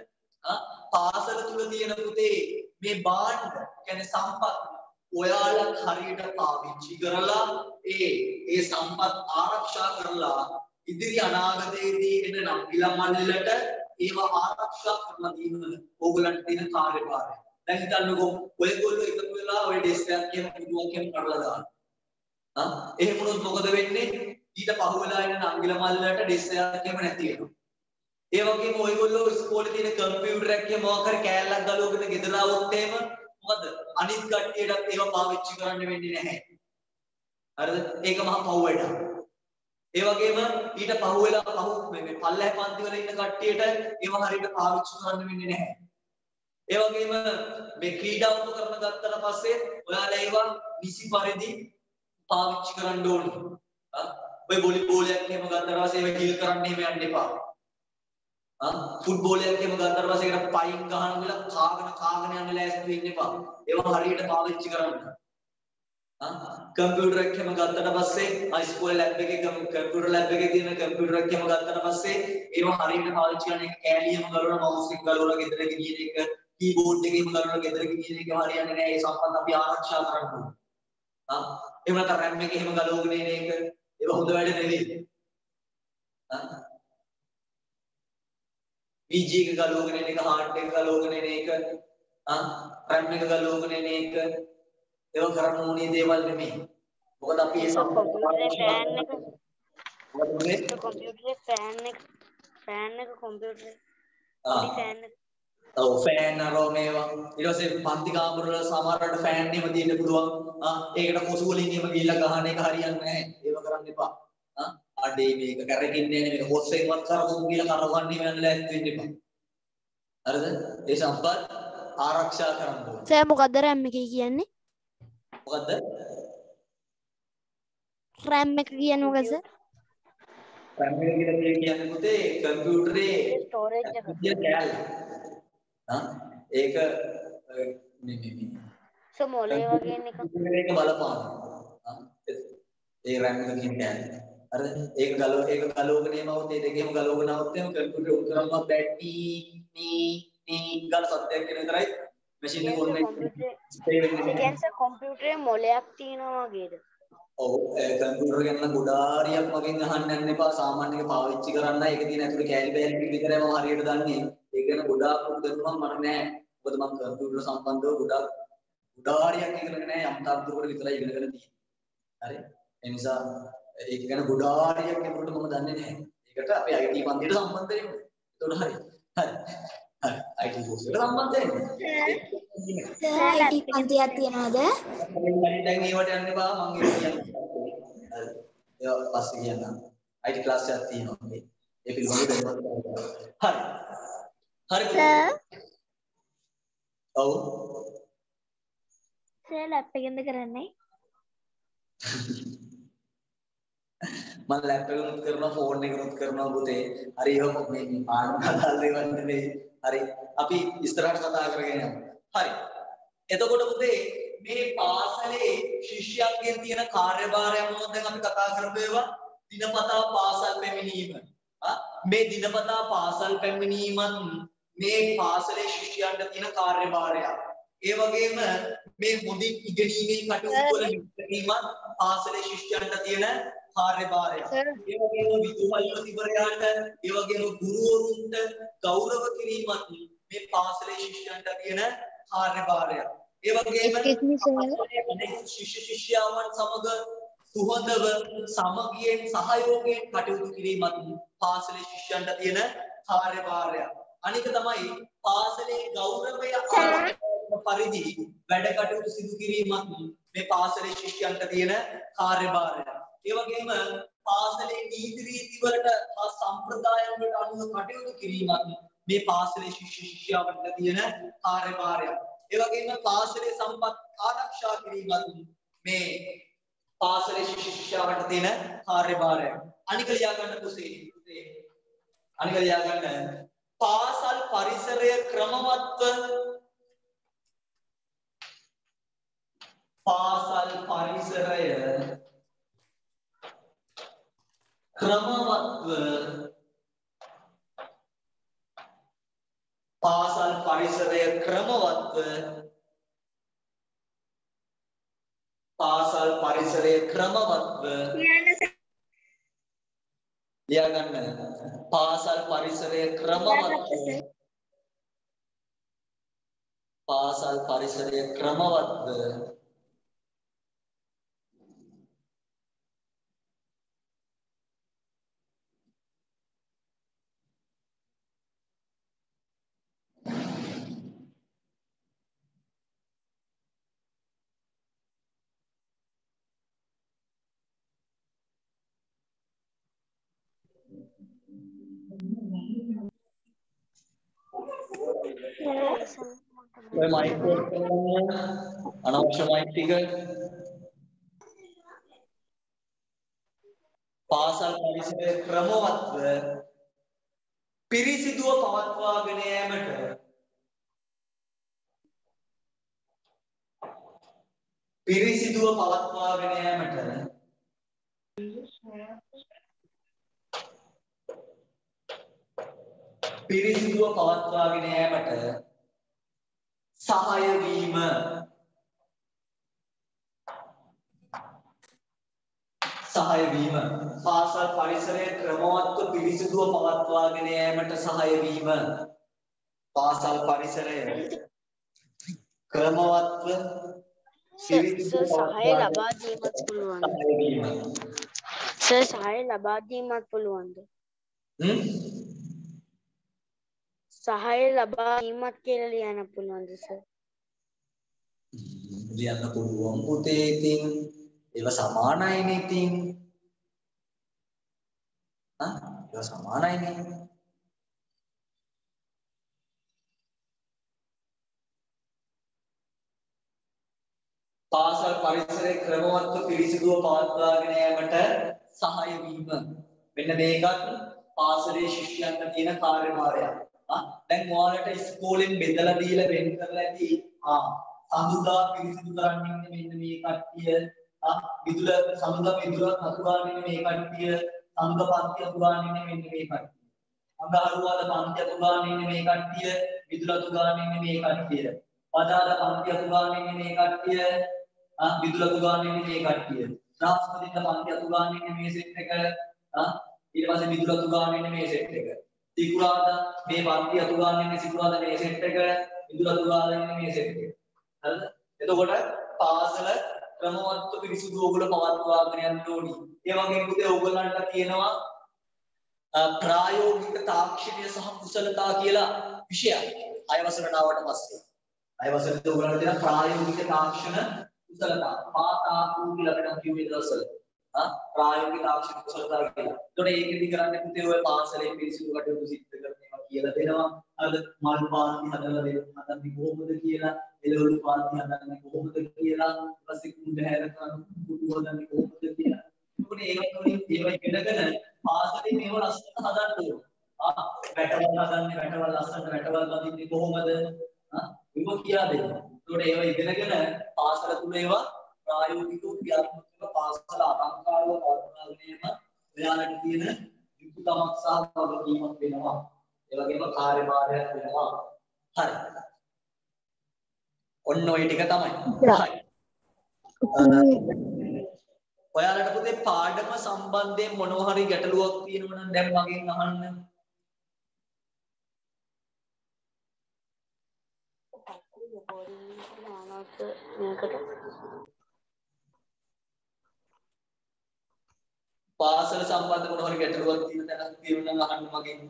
S2: පාසල තුල තියෙන පුතේ මේ භාණ්ඩ කියන්නේ සම්පත් ඔයාලා හරියට පාවිච්චි කරලා ඒ ඒ සම්පත් ආරක්ෂා කරලා ඉදිරි අනාගතයේදී එන නම් ඊළමල්ලට ඒව ආරක්ෂා කරලා දීම ඕගොල්ලන්ට තියෙන කාර්යභාරය. දැන් හිතන්නකෝ ඔයගොල්ලෝ එකතු වෙලා ඔය ඩෙස්ක් එකක් කියන පුදුමක් කියන කඩලා දාන්න. හා එහෙම වුණොත් මොකද වෙන්නේ? ඊට පහුවෙලා එන නංගිල මල්ලට ඩෙස්ක් එකක් කියම නැති වෙනවා. ඒ වගේම ඔයගොල්ලෝ ඉස්කෝලේ තියෙන කම්පියුටර් එකක් කිය මොකක් හරි කෑල්ලක් ගලවගෙන ගෙදර આવොත් එහෙම මොකද අනිත් කට්ටියටත් ඒව පාවිච්චි කරන්න වෙන්නේ නැහැ. හරිද? ඒක මහා පව් වැඩක්. ඒ වගේම ඊට පහුවෙලා පහු මේ පල්ලෙහ පන්ති වල ඉන්න කට්ටියට ඒව හරියට පාවිච්චි කරන්න වෙන්නේ නැහැ. ඒ වගේම මේ ක්‍රීඩා උපකරණ ගත්තට පස්සේ ඔයාලා ඒවා නිසි පරිදි පාවිච්චි කරන්න ඕනේ. හා ඔය වොලිබෝලයක් එහෙම ගත්තට පස්සේ ඒක කිල් කරන්න එහෙම යන්න එපා. හා ෆුට්බෝල් එකක් එහෙම ගත්තට පස්සේ ඒකට පයින් ගහන වෙලාව කාගෙන කාගෙන යන්න ලෑස්ති වෙන්න එපා. ඒවා හරියට පාවිච්චි කරන්න. හා කම්පියුටර් එකක් එහෙම ගත්තට පස්සේ හයිස්කූල් ලැබ් එකේ කම්පියුටර් ලැබ් එකේ තියෙන කම්පියුටර් එකක් එහෙම ගත්තට පස්සේ ඒවා හරියට පාවිච්චි කරන එක කෑලියම ගලවලා මවුස් එක ගලවලා ගෙදර ගෙනියන එක කීබෝඩ් එකේම ගලවලා ගෙදර ගෙනියන එක හරියන්නේ නැහැ. ඒ සම්පත් අපි ආරක්ෂා කරන්න ඕනේ. හා එහෙම නැත්නම් රැම් එකේ එහෙම ගලවගෙන එන එක ඒක හොඳ වැඩ නෙවෙයි. හා පීජි එක ගලවගෙන එන එක හાર્ඩ් එක ගලවගෙන එන එක ආ රැම් එක ගලවගෙන එන එක ඒව කරන්න ඕනේ දේවල් නෙමෙයි. මොකද අපි ඒ
S4: කම්පියුටරේ ෆෑන් එක මොකද කම්පියුටරේ ෆෑන් එක ෆෑන් එක කම්පියුටරේ පොඩි ෆෑන් එක
S2: ඔව් ෆෑන් අරෝ මේවා ඊට පස්සේ පන්ති කාමර වල සමහරකට ෆෑන් එකම තියෙන්න පුළුවන්. ආ ඒකට කොසු වලින් එහෙම ගිහිල්ලා ගහන එක හරියන්නේ නැහැ. ඒව කරන්න එපා. ආ අඩේ මේක කරකින්නේ නැහැ මේක හොස් එකවත් කරගමු කියලා කරවන්නේ යන්න ලෑස්ති වෙන්න එපා. හරිද? ඒ සම්පත් ආරක්ෂා කරන්න ඕනේ.
S3: සර් මොකද්ද RAM එක කියන්නේ?
S2: මොකද්ද?
S3: RAM එක කියන්නේ මොකද සර්?
S2: RAM එක කියලා කියන්නේ පුතේ කම්පියුටරේ
S4: ස්ටෝරේජ් එක.
S2: කෑල්ල. හා ඒක මේ මේ
S4: සෝ මොලේ වගේ එක
S2: මේක බලපාන. හා ඒ RAM එක කියන්නේ හරිද? ඒක ගලව ඒක ගලවගෙන එනවොත් ඒ දෙකේම ගලවගෙන આવොත් එහෙනම් කම්පියුටරේ උන් කරනවා බැටි නී නී ගාන සත්‍යයක් කියන විතරයි මැෂින් එක ඕනේ ස්පේ වෙන්නේ නැහැ.
S4: කියන්නේ කම්පියුටරේ මොලයක් තියෙනවා වගේද?
S2: ඔව් ඒ කම්පියුටර් ගැන ගොඩාරියක් මගෙන් අහන්න යන්න එපා. සාමාන්‍යයෙන් පාවිච්චි කරන්න ඒක තියෙන ඇතුලේ කැලි බෑලි ටික විතරයි මම හරියට දන්නේ. ඒක ගැන ගොඩාක් උදෙන්නම් මම නෑ. මොකද මම කම්පියුටර් සම්බන්ධව ගොඩාක් ගොඩාරියක් ඉගෙනගෙන නෑ. යම් තාක්ෂණයකට විතරයි ඉගෙනගෙන තියෙන්නේ. හරි? ඒ නිසා ඒක ගැන ගොඩාරියක් කෙනෙකුට මම දන්නේ නැහැ. ඒකට අපි I T පන්තියට සම්බන්ධ වෙන්න. ඒතකොට හරි. හරි. හරි. I T කෝස් එකට සම්බන්ධ වෙන්න.
S3: සර් I T පන්තියක් තියනවද?
S2: දැන් ඒවට යන්න එපා මම ඒක කියන්නේ. හරි. ඒක පස්සේ කියන්නම්. I T ක්ලාස් එකක් තියෙනවා මේ. ඒ පිළිබඳව දැනුවත් කරගන්න. හරි. හරි.
S3: සර්.
S2: ඔව්.
S3: සර් ලැප් එකෙන්ද කරන්නේ?
S2: මම ලැප් එක උත් කරනවා ෆෝන් එක උත් කරනවා පුතේ. හරි ඒක මේ මේ පාඩම් කතා දෙවන්න නෙවෙයි. හරි. අපි ඉස්සරහට කතා කරගෙන යමු. හරි. එතකොට පුතේ මේ පාසලේ ශිෂ්‍යයන්ගෙන් තියෙන කාර්යභාරය මොනවද දැන් අපි කතා කරපු ඒවා? දිනපතා පාසල් පැමිණීම. ආ මේ දිනපතා පාසල් පැමිණීමත් මේ පාසලේ ශිෂ්‍යයන්ට තියෙන කාර්යභාරයක්. ඒ වගේම මේ හොඳින් ඉගෙනීමේ කටයුතු වල නිරතවීමත් පාසලේ ශිෂ්‍යයන්ට තියෙන කාර්යභාරයක්. ඒ වගේම විදුහල්පතිවරයාට, ඒ වගේම ගුරුවරුන්ට ගෞරව කිරීමත් මේ පාසලේ ශිෂ්‍යයන්ට තියෙන කාර්යභාරයක්. ඒ වගේම ශිෂ්‍ය ශිෂ්‍යාවන් සමග සුහදව සමගියෙන් සහයෝගයෙන් කටයුතු කිරීමත් පාසලේ ශිෂ්‍යයන්ට තියෙන කාර්යභාරයක්. අනික තමයි පාසලේ ගෞරවය පරිදි වැඩ කටයුතු සිදු කිරීමත් මේ පාසලේ ශිෂ්‍යයන්ට තියෙන කාර්යභාරයක්. ඒ වගේම පාසලේ නීති රීති වලට හා සම්ප්‍රදායන් වලට අනුව කටයුතු කිරීමත් මේ පාසලේ ශිෂ්‍ය ශිෂ්‍යාවන්ට තියෙන කාර්යභාරයක්. ඒ වගේම පාසලේ සම්පත් ආරක්ෂා කිරීමත් මේ පාසලේ ශිෂ්‍ය ශිෂ්‍යාවන්ට තියෙන කාර්යභාරයක්. අනික ලියා ගන්න පුතේ. අනික ලියා ගන්න පාසල් පරිසරය ක්‍රමවත්ව පාසල් පරිසරය ක්‍රමවත්ව පාසල් පරිසරය ක්‍රමවත්ව පාසල් පරිසරය ක්‍රමවත්ව ලියා ගන්න පාසල් පරිසරය ක්‍රමවත්ව පාසල් පරිසරය ක්‍රමවත්ව ඔය මයික් එක අනවශ්‍ය මයික් ටික පාසල් පරිසරය ක්‍රමවත්ව පිරිසිදුව පවත්වාගෙන යාමට පිරිසිදුව පවත්වාගෙන යාමට පිරිසිදුව පවත්වාගෙන යාමට සහාය වීම සහාය වීම පාසල් පරිසරය ක්‍රමවත්ව පිරිසිදුව පවත්වාගෙන යාමට සහාය වීම පාසල් පරිසරය ක්‍රමවත්ව පිරිසිදුව
S4: සහාය ලබා දීමත් පුළුවන්. සර් සහාය ලබා දීමත් පුළුවන්ද?
S2: හ්ම්
S4: සහාය ලබා දීමත් කියලා ලියන්න පුළුවන්ද සර්?
S2: ලියන්න පුළුවන් පුතේ. ඉතින් ඒව සමානයිනේ. ඉතින් හා ඒව සමානයිනේ. පාසල් පරිසරයේ ක්‍රමවත්ව පිරිසිදුව පවත්වාගෙන යාමට සහාය වීම. මෙන්න මේකත් පාසලේ ශිෂ්‍යයන්ට තියෙන කාර්යභාරයක්. දැන් ඔයාලට ඉස්කෝලෙන් බෙදලා දීලා වෙන් කරලා ඇති ආ සඳුදා පිරිසිදු කරන්න ඉන්නේ මෙන්න මේ කට්ටිය ආ විදුල සඳුදා විදුල අතුරාගෙන ඉන්නේ මේ කට්ටිය සඳුදා පන්ති අතුරාගෙන ඉන්නේ මෙන්න මේ කට්ටිය අඟහරුවාද පන්ති අතුරාගෙන ඉන්නේ මේ කට්ටිය විදුල අතුරාගෙන ඉන්නේ මේ කට්ටිය පදාද පන්ති අතුරාගෙන ඉන්නේ මේ කට්ටිය ආ විදුල අතුරාගෙන ඉන්නේ මේ කට්ටිය රාස්පදින්න පන්ති අතුරාගෙන ඉන්නේ මේ සෙට් එක ආ ඊට පස්සේ විදුල අතුරාගෙන ඉන්නේ මේ සෙට් එක සිකුරාදා මේ පන්ති අතුරාගෙන ඉන්නේ සිකුරාදා මේ සෙට් එක විදුල අතුරාගෙන ඉන්නේ මේ සෙට් එක. හරිද? එතකොට පාසල ක්‍රමවත්ව පිරිසිදු ඕගොල්ලෝ පවත්වාගෙන යන්න ඕනි. ඒ වගේම පුතේ ඕගොල්ලන්ට තියෙනවා ප්‍රායෝගික තාක්ෂණය සහ කුසලතා කියලා විෂයක්. අය වසරට ආවට පස්සේ. අය වසරට ඕගොල්ලන්ට තියෙන ප්‍රායෝගික තාක්ෂණ කුසලතා. පාතාකු කියලා අපිට කියුවේ දවසවල. ආ ප්‍රායෝගික තාක්ෂණ කුසලතා කියලා. එතකොට ඒකෙදි කරන්නේ පුතේ ඔය පාසලේ පිරිසිදු කටයුතු සිද්ධ කරනවා කියලා දෙනවා. අද මල් පාන්ති හදලා දෙනවා. හදන්නේ කොහොමද කියලා, එළවලු පාන්ති හදන්නේ කොහොමද කියලා, ඊපස්සේ කුඩ හැර කරන කුඩු හදන්නේ කොහොමද කියලා. එතකොට ඒවා වලින් ඒවා ඉගෙනගෙන පාසලේ මේව ලස්සනට හදන්න ඕන. ආ වැටවල් හදන්නේ වැටවල් ලස්සනට වැටවල් බඳින්නේ කොහොමද? ආ ඒක කියා දෙනවා. එතකොට ඒවා ඉගෙනගෙන පාසල තුල ඒවා ප්‍රායෝගිකව ක්‍රියාත්මක කරලා පාසල අලංකාරව පවත්වාගෙන ඔයාලට තියෙන යුතුකමක් සහ වගකීමක් වෙනවා. ඒ වගේම කාර්යභාරයක් වෙනවා. හරි. ඔන්න ඔය ටික තමයි. හරි. ඔයාලට පුතේ පාඩම සම්බන්ධයෙන් මොනවා හරි ගැටලුවක් තියෙනවා නම් දැන් මගෙන් අහන්න. පාසල සම්බන්ධ මොනවා හරි ගැටලුවක් තියෙන තැනක් තියෙනවා නම් අහන්න මගෙන්.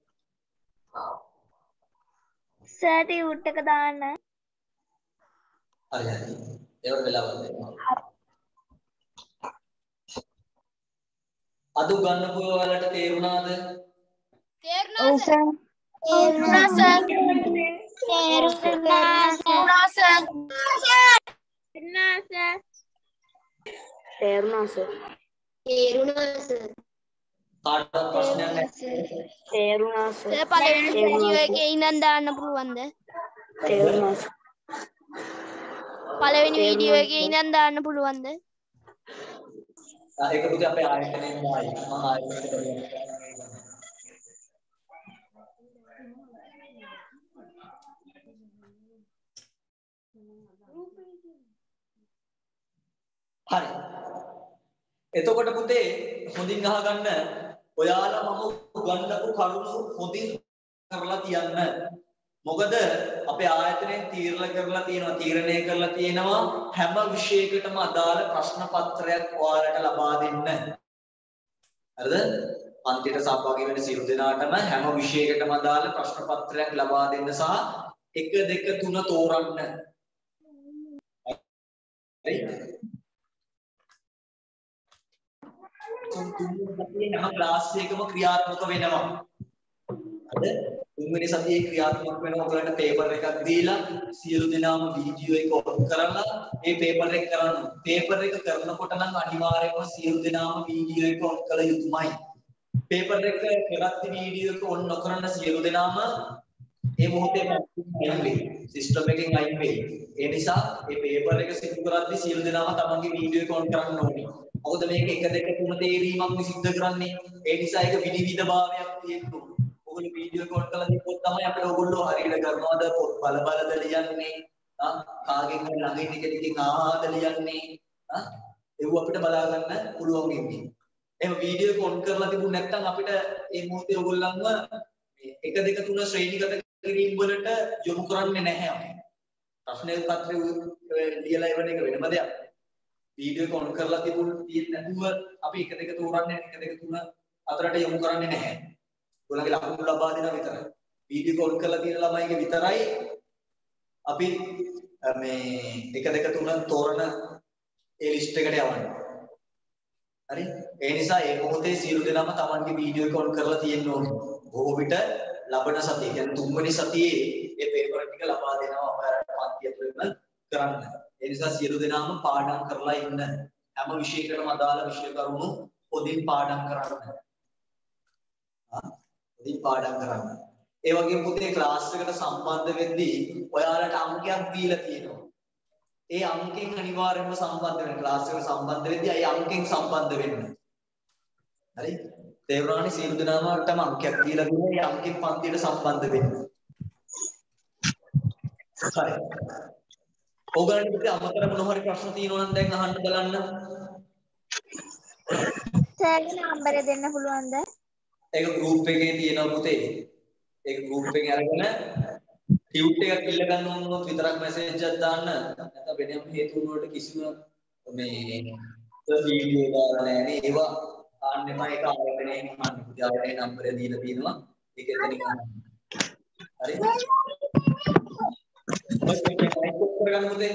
S3: සර් ටියුට් එක දාන්න.
S2: හරි හරි. ඒවට වෙලාවක් දෙන්න. අද ගන්නපු ඔයාලට තේරුණාද?
S1: තේරුණා සර්. තේරුණා සර්. තේරුණා සර්.
S3: තේරුණා සර්.
S4: තේරුණා සර්.
S1: තේරුණා සර්.
S2: කාටවත් ප්‍රශ්නයක් නැහැ.
S4: තේරුණා සර්.
S1: සර් පළවෙනි වීඩියෝ එකේ ඉඳන් දාන්න පුළුවන්ද?
S4: තේරුණා සර්.
S1: පළවෙනි වීඩියෝ එකේ ඉඳන් දාන්න පුළුවන්ද?
S2: ඒක පුතේ අපේ ආයතනයෙන් ආයි මම ආයතනයට බලන්න. හරි. එතකොට පුතේ හොඳින් අහගන්න ඔයාලා මම උගන්වපු කරුණු හොඳින් කරලා තියන්න. මොකද අපේ ආයතනයෙන් තීරණය කරලා තියෙනවා තීරණය කරලා තියෙනවා හැම විෂයයකටම අදාළ ප්‍රශ්න පත්‍රයක් ඔයාලට ලබා දෙන්න. හරිද? පන්තියට සහභාගී වෙන සියලු දෙනාටම හැම විෂයයකටම අදාළ ප්‍රශ්න පත්‍රයක් ලබා දෙන්න සහ එක දෙක තුන තෝරන්න. හරි? තුන්වෙනි හැම ක්ලාස් එකකම ක්‍රියාත්මක වෙනවා. හරිද? තුන්වෙනි සතියේ ක්‍රියාත්මක වෙනවා. ඔයගලන්ට පේපර් එකක් දීලා සියලු දෙනාම වීඩියෝ එක ඔන් කරලා මේ පේපර් එක කරන්න. පේපර් එක කරනකොට නම් අනිවාර්යයෙන්ම සියලු දෙනාම වීඩියෝ එක ඔන් කළ යුතුමයි. පේපර් එක කරද්දී වීඩියෝ එක ඔන් නොකරන සියලු දෙනාම ඒ මොහොතේම අයින් වෙයි. සිස්ටම් එකෙන් අයින් වෙයි. ඒ නිසා මේ පේපර් එක සිදු කරද්දී සියලු දෙනාම තමන්ගේ වීඩියෝ එක ඔන් කරන්න ඕනේ. මොකද මේක එක දෙක තුන තේරීමක් සිද්ධ කරන්නේ. ඒ නිසා ඒක විනිවිද භාවයක් තියෙනවා. ඔයගොල්ලෝ වීඩියෝ එක ඔන් කරලා දීපොත් තමයි අපිට ඔයගොල්ලෝ හරියට කරනවද පොත් බල බලද ලියන්නේ. ආ කාගෙන් හරි ළඟින් ටික ටිකෙන් ආද ලියන්නේ. ආ ඒව අපිට බලා ගන්න පුළුවන් වෙන්නේ. එහෙනම් වීඩියෝ එක ඔන් කරලා තිබුණ නැත්නම් අපිට මේ මොහොතේ ඔයගොල්ලන්ව මේ එක දෙක තුන ශ්‍රේණිගත කිරීම වලට යොමු කරන්නේ නැහැ අපි. ප්‍රශ්න පත්‍රය ලියලා එවන එක වෙනම දෙයක්. වීඩියෝ එක ඔන් කරලා තිබුණ තියෙන්නේ නැතුව අපි එක දෙක තෝරන්නේ එක දෙක තුන අතරට යොමු කරන්නේ නැහැ. ඔයගොල්ලන්ගේ ලකුණු ලබා දෙනවා විතරයි. වීඩියෝ එක ඔන් කරලා තියෙන ළමයිගේ විතරයි අපි මේ එක දෙක තුන තෝරන ඒ ලිස්ට් එකට යවන්නේ. හරි? ඒ නිසා මේ මොහොතේ සියලු දෙනාම Tamanගේ වීඩියෝ එක ඔන් කරලා තියෙන්න ඕනේ. බොහෝ විට ලබන සතියේ කියන්නේ තුන්වෙනි සතියේ මේ පේපර් ටික ලබා දෙනවා ඔයාලට පන්ති ඇතුළේ කරන්න. ඒ නිසා සියලු දෙනාම පාඩම් කරලා ඉන්න. හැම විෂයකටම අදාළ විෂය කරුණු පොදින් පාඩම් කරන්න. ආ පොදින් පාඩම් කරන්න. ඒ වගේම පුතේ ක්ලාස් එකට සම්බන්ධ වෙද්දී ඔයාලට අංකයක් දීලා තියෙනවා. ඒ අංකෙන් අනිවාර්යයෙන්ම සම්බන්ධ වෙන්න ක්ලාස් එකට සම්බන්ධ වෙද්දී අය අංකෙන් සම්බන්ධ වෙන්න. හරි? තේරුණානේ සියලු දෙනාමටම අංකයක් දීලා දුන්නා. ඒ අංකෙන් පන්තියට සම්බන්ධ වෙන්න. හරි. ඔයගලන්ට පුතේ අමතර මොනවා හරි ප්‍රශ්න තියෙනවා නම් දැන් අහන්න බලන්න.
S3: සර්ගේ නම්බර දෙන්න පුළුවන්ද?
S2: ඒක ගෲප් එකේ තියෙනවා පුතේ. ඒක ගෲප් එකේ අරගෙන ටියුට් එකක් ඉල්ල ගන්න ඕනොත් විතරක් මැසේජ් එකක් දාන්න. නැත්නම් වෙනම හේතු වලට කිසිම මේ වීඩියෝ දාලා නැහැ නේ. ඒවා ආන්න එපා. ඒක ආයතනයෙන් අහන්න. පුතේ ආයතනයේ නම්බරය දීලා තියෙනවා. ඒක එතනින් අහන්න. හරි? බස් මේක මයික් ඔෆ් කරගන්න පුතේ.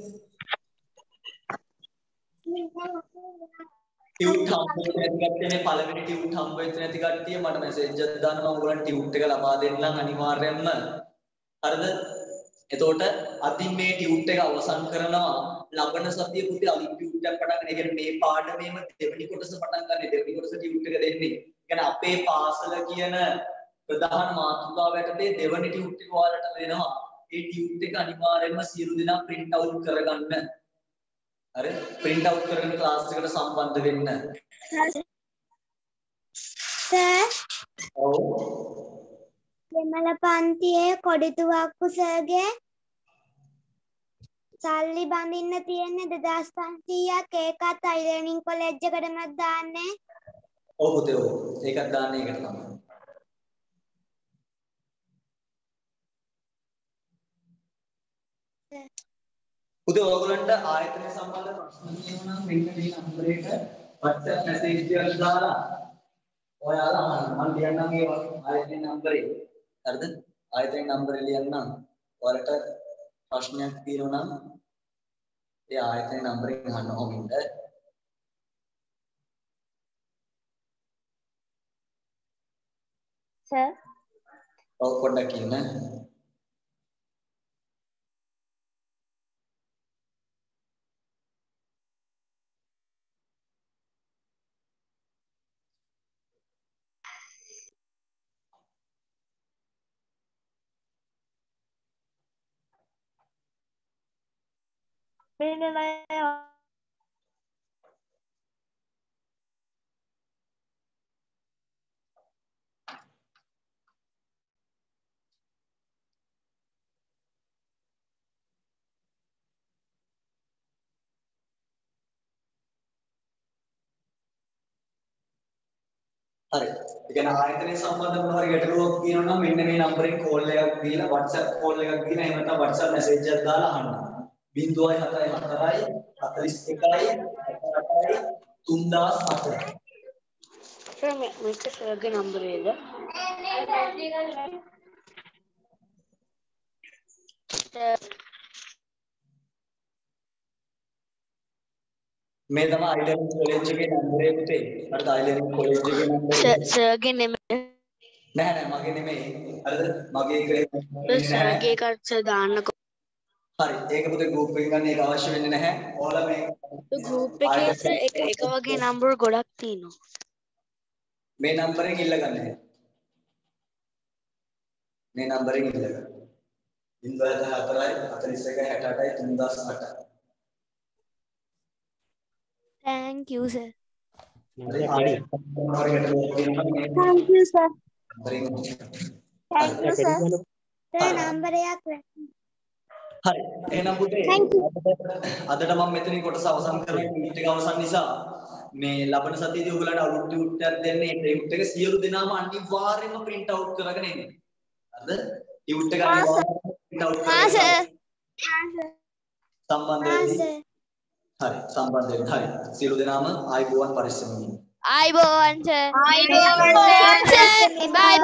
S2: ටියුට් හම්බෙන්නේ නැති කට්ටියනේ පළවෙනි ටියුට් හම්බෙන්නේ නැති කට්ටිය මට මැසේජ් එකක් දාන්න මම ඔයගොල්ලන්ට ටියුට් එක ලබා දෙන්නම් අනිවාර්යයෙන්ම. හරිද? එතකොට අදින් මේ ටියුට් එක අවසන් කරනවා ලබන සතියේ පුතේ අලුත් ටියුට් එකක් පටන් ගන්න. ඒ කියන්නේ මේ පාඩමේම දෙවෙනි කොටස පටන් ගන්න. දෙවෙනි කොටස ටියුට් එක දෙන්නේ. ඒ කියන්නේ අපේ පාසල කියන ප්‍රධාන මාතෘකාව යටතේ දෙවෙනි ටියුට් එක ඔයාලට දෙනවා. ඒ ටියුට් එක අනිවාර්යයෙන්ම සියලු දෙනා print out කරගන්න. හරි? print out කරගෙන ක්ලාස් එකට සම්බන්ධ වෙන්න.
S3: සර්
S2: ඔව්.
S3: දෙමළ පන්තියේ කොඩිතුවක්කු සර්ගේ
S5: සල්ලි බඳින්න තියෙන්නේ දෙදාස් පන්සීයක් ඒකත් අයිලර්නින් කොලෙජ් එකටම දාන්නේ.
S2: ඔව් පුතේ ඔව්. ඒකත් දාන්නේ ඒකට තමයි. පුතේ ඔයගොල්ලන්ට ආයතනය සම්බන්ධ ප්‍රශ්න තියෙනවා නම් මෙන්න මේ නම්බරේට WhatsApp message එකක් දාලා ඔයාලා අහන්න. මම ලියන්නම් මේ ආයතනයේ නම්බරේ. හරිද? ආයතනයේ නම්බරේ ලියන්නම්. ඔයාලට ප්‍රශ්නයක් තියෙනවා නම් ඒ ආයතනයේ නම්බරෙන් අහන්න ඕමින්ද.
S3: සර්.
S2: ඔව් පොඩ්ඩක් ඉන්න.
S3: මෙන්න නෑ.
S2: හරි. ඒ කියන්නේ ආයතනයේ සම්බන්ධ මොනවා හරි ගැටලුවක් තියෙනවා නම් මෙන්න මේ නම්බරෙන් කෝල් එකක් දීලා WhatsApp කෝල් එකක් දීලා එහෙම නැත්නම් WhatsApp message එකක් දාලා අහන්න. zero seven seven forty-one තුන්දාස් හතර.
S4: සර් මේක සර්ගේ නම්බරේද?
S2: මේ තමයි අයිලර්නින් කොලෙජ් එකේ නම්බරේ පුතේ. හරිද? අයිලර්නින් කොලෙජ් එකේ නම්බරේ.
S4: සර්ගේ නෙමෙයි.
S2: නෑ නෑ මගේ නෙමෙයි. හරිද? මගේ එකේ
S4: සර්ගේ එකත් දාන්නකො.
S2: හරි. ඒක පුතේ ගෲප් එකෙන් ගන්න ඒක අවශ්‍ය වෙන්නේ නැහැ. ඕලා මේ
S4: ගෲප් එකේ එක එක වගේ නම්බර් ගොඩක් තියෙනවා.
S2: මේ නම්බරෙන් ඉල්ල ගන්න. මේ නම්බරෙන් ඉල්ල ගන්න. zero seven four forty-one sixty-eight තුන්දාස් අට.
S3: Thank you sir.
S5: Thank you sir. Thank you sir. Sir නම්බරයක්
S2: හරි. එහෙනම් පුතේ අදට මම මෙතනින් කොටස අවසන් කරමු. මීට් එක අවසන් නිසා මේ ලබන සතියේදී ඔයගලන්ට අවුට් ටියුට් එකක් දෙන්නේ. ඒ ටියුට් එක සියලු දෙනාම අනිවාර්යයෙන්ම print out කරගෙන එන්න. හරිද? ටියුට් එක අනිවාර්යයෙන්ම print out කරගෙන.
S3: හා සර්.
S2: සම්බන්ධ වෙන්න. හරි සම්බන්ධ වෙන්න. හරි. සියලු දෙනාම ආයුබෝවන් පරිස්සමෙන්.
S3: ආයුබෝවන් සර්. ආයුබෝවන් සර්. බයි.